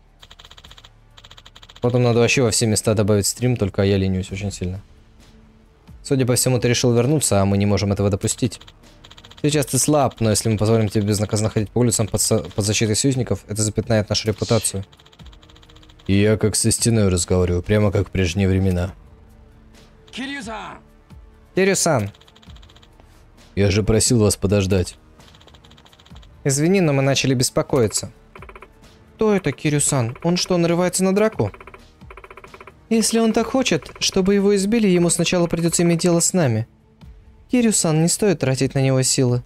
Потом надо вообще во все места добавить стрим, только я ленюсь очень сильно. Судя по всему, ты решил вернуться, а мы не можем этого допустить. Сейчас ты слаб, но если мы позволим тебе безнаказанно ходить по улицам под, со под защитой союзников, это запятнает нашу репутацию. И я как со стеной разговариваю, прямо как в прежние времена. Кирю-сан! Кирю-сан! Я же просил вас подождать. Извини, но мы начали беспокоиться. Кто это Кирю-сан? Он что, нарывается на драку? Если он так хочет, чтобы его избили, ему сначала придется иметь дело с нами. Кирю-сан, не стоит тратить на него силы.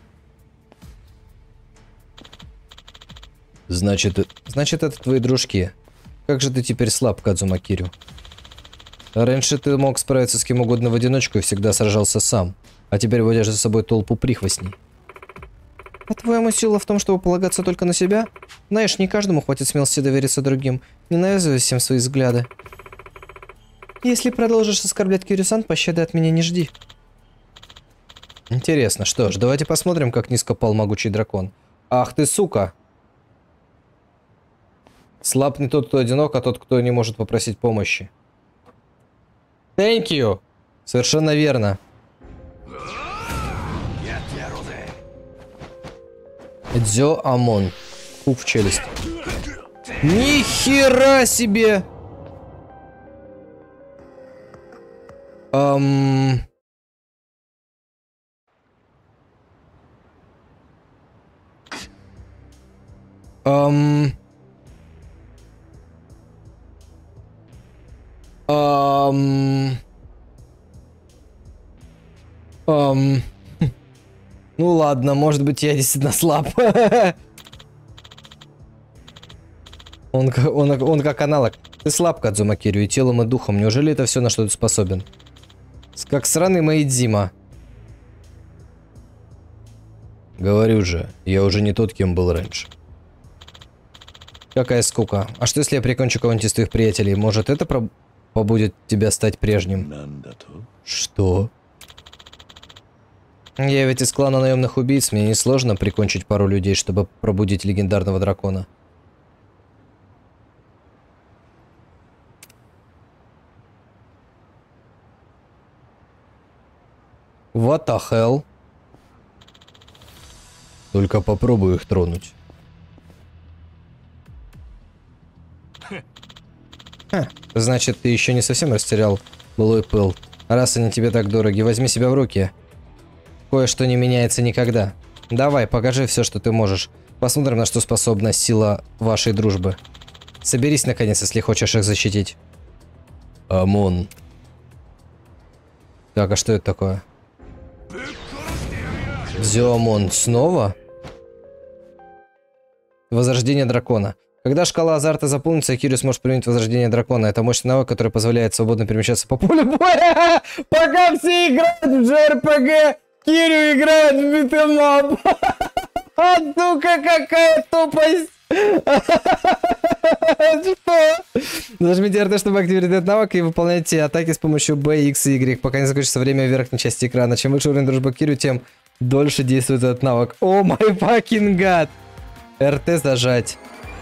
Значит... Значит, это твои дружки. Как же ты теперь слаб, Кадзума Кирю? Раньше ты мог справиться с кем угодно в одиночку и всегда сражался сам. А теперь водишь за собой толпу прихвостней. По-твоему, сила в том, чтобы полагаться только на себя? Знаешь, не каждому хватит смелости довериться другим. Не навязывай всем свои взгляды. Если продолжишь оскорблять Кирю-сан, пощады от меня не жди. Интересно, что ж, давайте посмотрим, как низко пал могучий дракон. Ах ты, сука! Слаб не тот, кто одинок, а тот, кто не может попросить помощи. Thank you! Совершенно верно. Дзё Амон. Хук в челюсть. Нихера себе! Эм... Эм... Эм... Эм... Ну ладно, может быть, я действительно слаб. Он, он, он как аналог. Ты слаб, Кадзума Кирю, и телом, и духом. Неужели это все, на что ты способен? Как сраный Мэйдзима. Говорю же, я уже не тот, кем был раньше. Какая скука. А что, если я прикончу кого-нибудь из твоих приятелей? Может, это про... побудет тебя стать прежним? Что? Я ведь из клана наемных убийц. Мне несложно прикончить пару людей, чтобы пробудить легендарного дракона. What the hell? Только попробую их тронуть. Ха, значит, ты еще не совсем растерял былой пыл. Раз они тебе так дороги, возьми себя в руки. Кое-что не меняется никогда. Давай, покажи все, что ты можешь. Посмотрим, на что способна сила вашей дружбы. Соберись, наконец, если хочешь их защитить. Амон. Так, а что это такое? Дзюамон снова? Возрождение дракона. Когда шкала азарта заполнится, Кирю сможет применить возрождение дракона. Это мощный навык, который позволяет свободно перемещаться по полю боя. Пока все играют в джей ар пи джи, Кирю играет в битэмап. А ну-ка, какая тупость. Что? Нажмите эр тэ, чтобы активировать этот навык, и выполняйте атаки с помощью бэ, икс и игрек, пока не закончится время в верхней части экрана. Чем выше уровень дружбы Кирю, тем дольше действует этот навык. О май факинг гад. эр тэ зажать.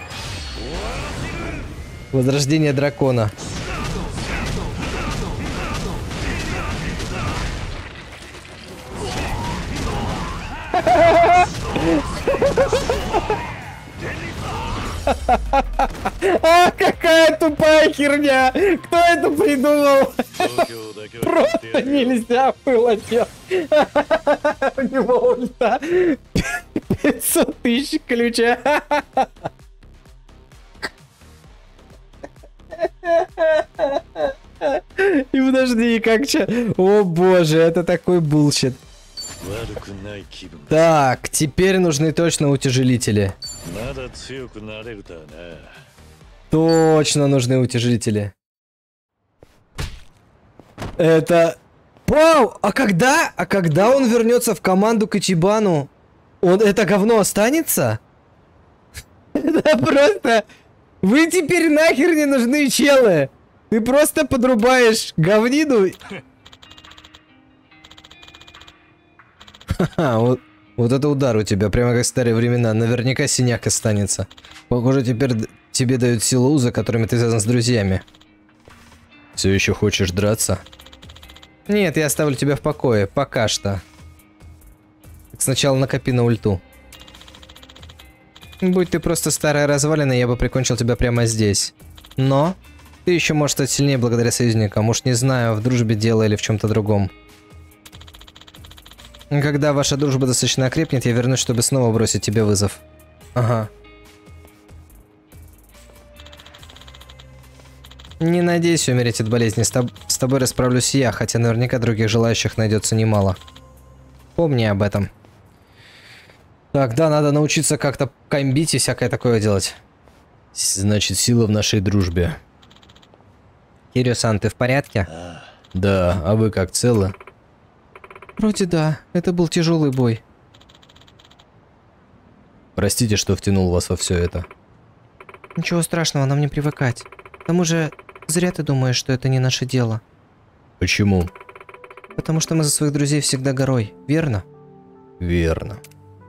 Возрождение дракона. А, какая тупая херня! Кто это придумал? Просто нельзя было делать. У него ульта пятьсот тысяч ключа. И подожди, как че? О боже, это такой булщит. Так, теперь нужны точно утяжелители. Точно нужны утяжелители. Это... Вау! А когда? А когда он вернется в команду к Ичибану? Он... Это говно останется? Это просто... Вы теперь нахер не нужны, челы! Ты просто подрубаешь говнину. Ха-ха, вот, вот это удар у тебя, прямо как в старые времена. Наверняка синяк останется. Похоже, теперь тебе дают силу, за которыми ты связан с друзьями. Все еще хочешь драться? Нет, я оставлю тебя в покое, пока что. Сначала накопи на ульту. Будь ты просто старая развалина, я бы прикончил тебя прямо здесь. Но ты еще можешь стать сильнее благодаря союзникам. Уж не знаю, в дружбе дело или в чем-то другом. Когда ваша дружба достаточно окрепнет, я вернусь, чтобы снова бросить тебе вызов. Ага. Не надейся умереть от болезни. С, тоб с тобой расправлюсь я, хотя наверняка других желающих найдется немало. Помни об этом. Так, да, надо научиться как-то комбить и всякое такое делать. Значит, сила в нашей дружбе. Кирю-сан, ты в порядке? Да, а вы как, целы? Вроде да, это был тяжелый бой. Простите, что втянул вас во все это. Ничего страшного, нам не привыкать. К тому же, зря ты думаешь, что это не наше дело. Почему? Потому что мы за своих друзей всегда горой, верно? Верно.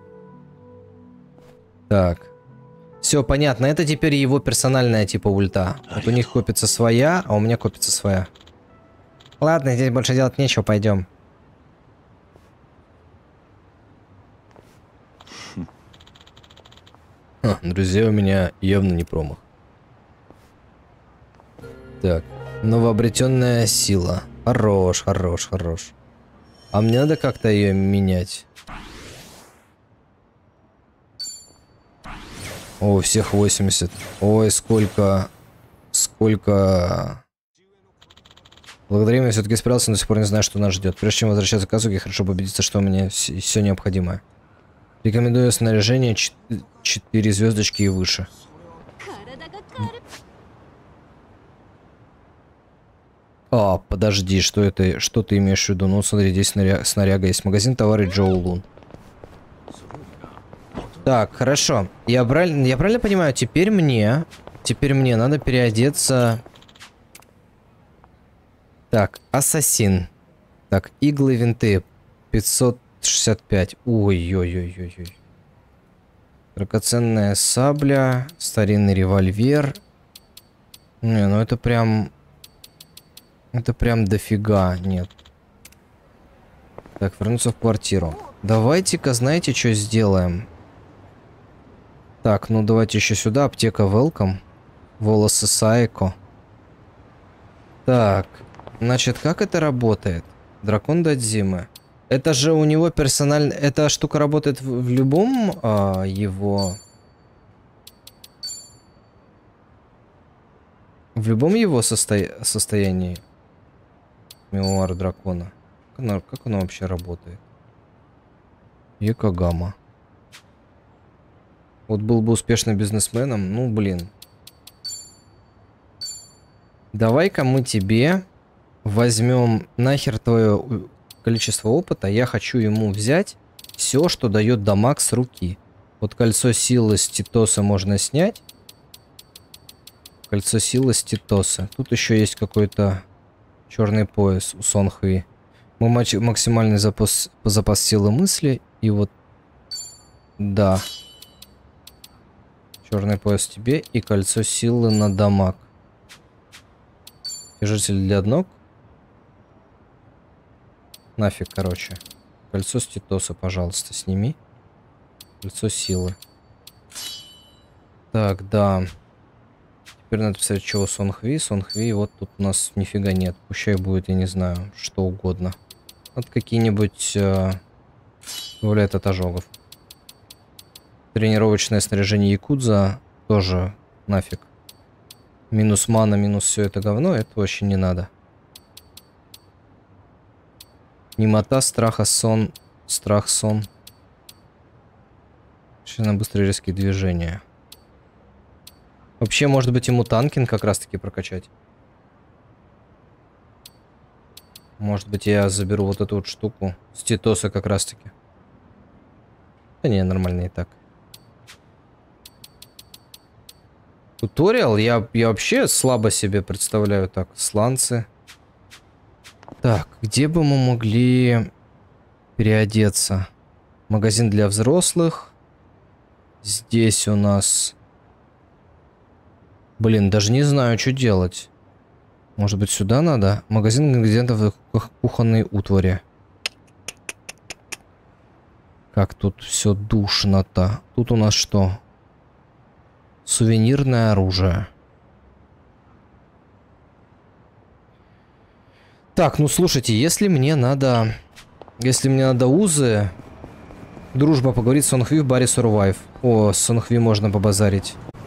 Так. Все понятно, это теперь его персональная типа ульта. Вот у них копится своя, а у меня копится своя. Ладно, здесь больше делать нечего, пойдем. Ха, друзья у меня явно не промах. Так, новообретенная сила. Хорош, хорош, хорош. А мне надо как-то ее менять. О, у всех восемьдесят. Ой, сколько... Сколько... Благодаря мне все-таки справился, но до сих пор не знаю, что нас ждет. Прежде чем возвращаться к Казуке, хорошо бы убедиться, что у меня все необходимое. Рекомендую снаряжение четыре звездочки и выше. А, подожди, что это? Что ты имеешь в виду? Ну, смотри, здесь снаря... снаряга есть. Магазин товары Джоу Лун. Так, хорошо. Я правильно, я правильно понимаю, теперь мне... Теперь мне надо переодеться... Так, ассасин. Так, иглы, винты. пятьсот шестьдесят пять. Ой-ой-ой-ой-ой. Драгоценная сабля. Старинный револьвер. Не, ну это прям... Это прям дофига, нет. Так, вернуться в квартиру. Давайте-ка, знаете, что сделаем? Так, ну давайте еще сюда. Аптека Welcome. Волосы Сайко. Так, значит, как это работает? Дракон Дадзимы. Это же у него персонально... Эта штука работает в, в любом а, его... В любом его состо... состоянии. Мемуар дракона. Как оно, как оно вообще работает? Йокогама. Вот был бы успешным бизнесменом. Ну, блин. Давай-ка мы тебе возьмем нахер твое количество опыта. Я хочу ему взять все, что дает дамаг с руки. Вот кольцо силы с Титоса можно снять. Кольцо силы с Титоса. Тут еще есть какой-то черный пояс у Сонхви. Максимальный запас, запас силы мысли. И вот... Да. Черный пояс тебе и кольцо силы на дамаг. Держатель для ног. Нафиг, короче. Кольцо с Титоса, пожалуйста, сними. Кольцо силы. Так, да. Теперь надо писать, чего Сонхви. Сонхви, вот тут у нас нифига нет. Пущай будет, я не знаю, что угодно. Вот какие-нибудь... Э, гуляет от ожогов. Тренировочное снаряжение Якудза тоже нафиг. Минус мана, минус все это говно, это вообще не надо. Немота, страха, сон, страх, сон. Еще на быстрые резкие движения. Вообще, может быть, ему танкинг как раз-таки прокачать. Может быть, я заберу вот эту вот штуку с Титоса как раз-таки. Да не, нормально и так. Туториал? Я, я вообще слабо себе представляю. Так, сланцы. Так, где бы мы могли переодеться? Магазин для взрослых. Здесь у нас... Блин, даже не знаю, что делать. Может быть, сюда надо? Магазин ингредиентов кухонной утвари. Как тут все душно-то. Тут у нас что? Сувенирное оружие. Так, ну слушайте, если мне надо... Если мне надо узы... Дружба, поговорить с Сонхви в баре Survive. О, с Сонхви можно побазарить.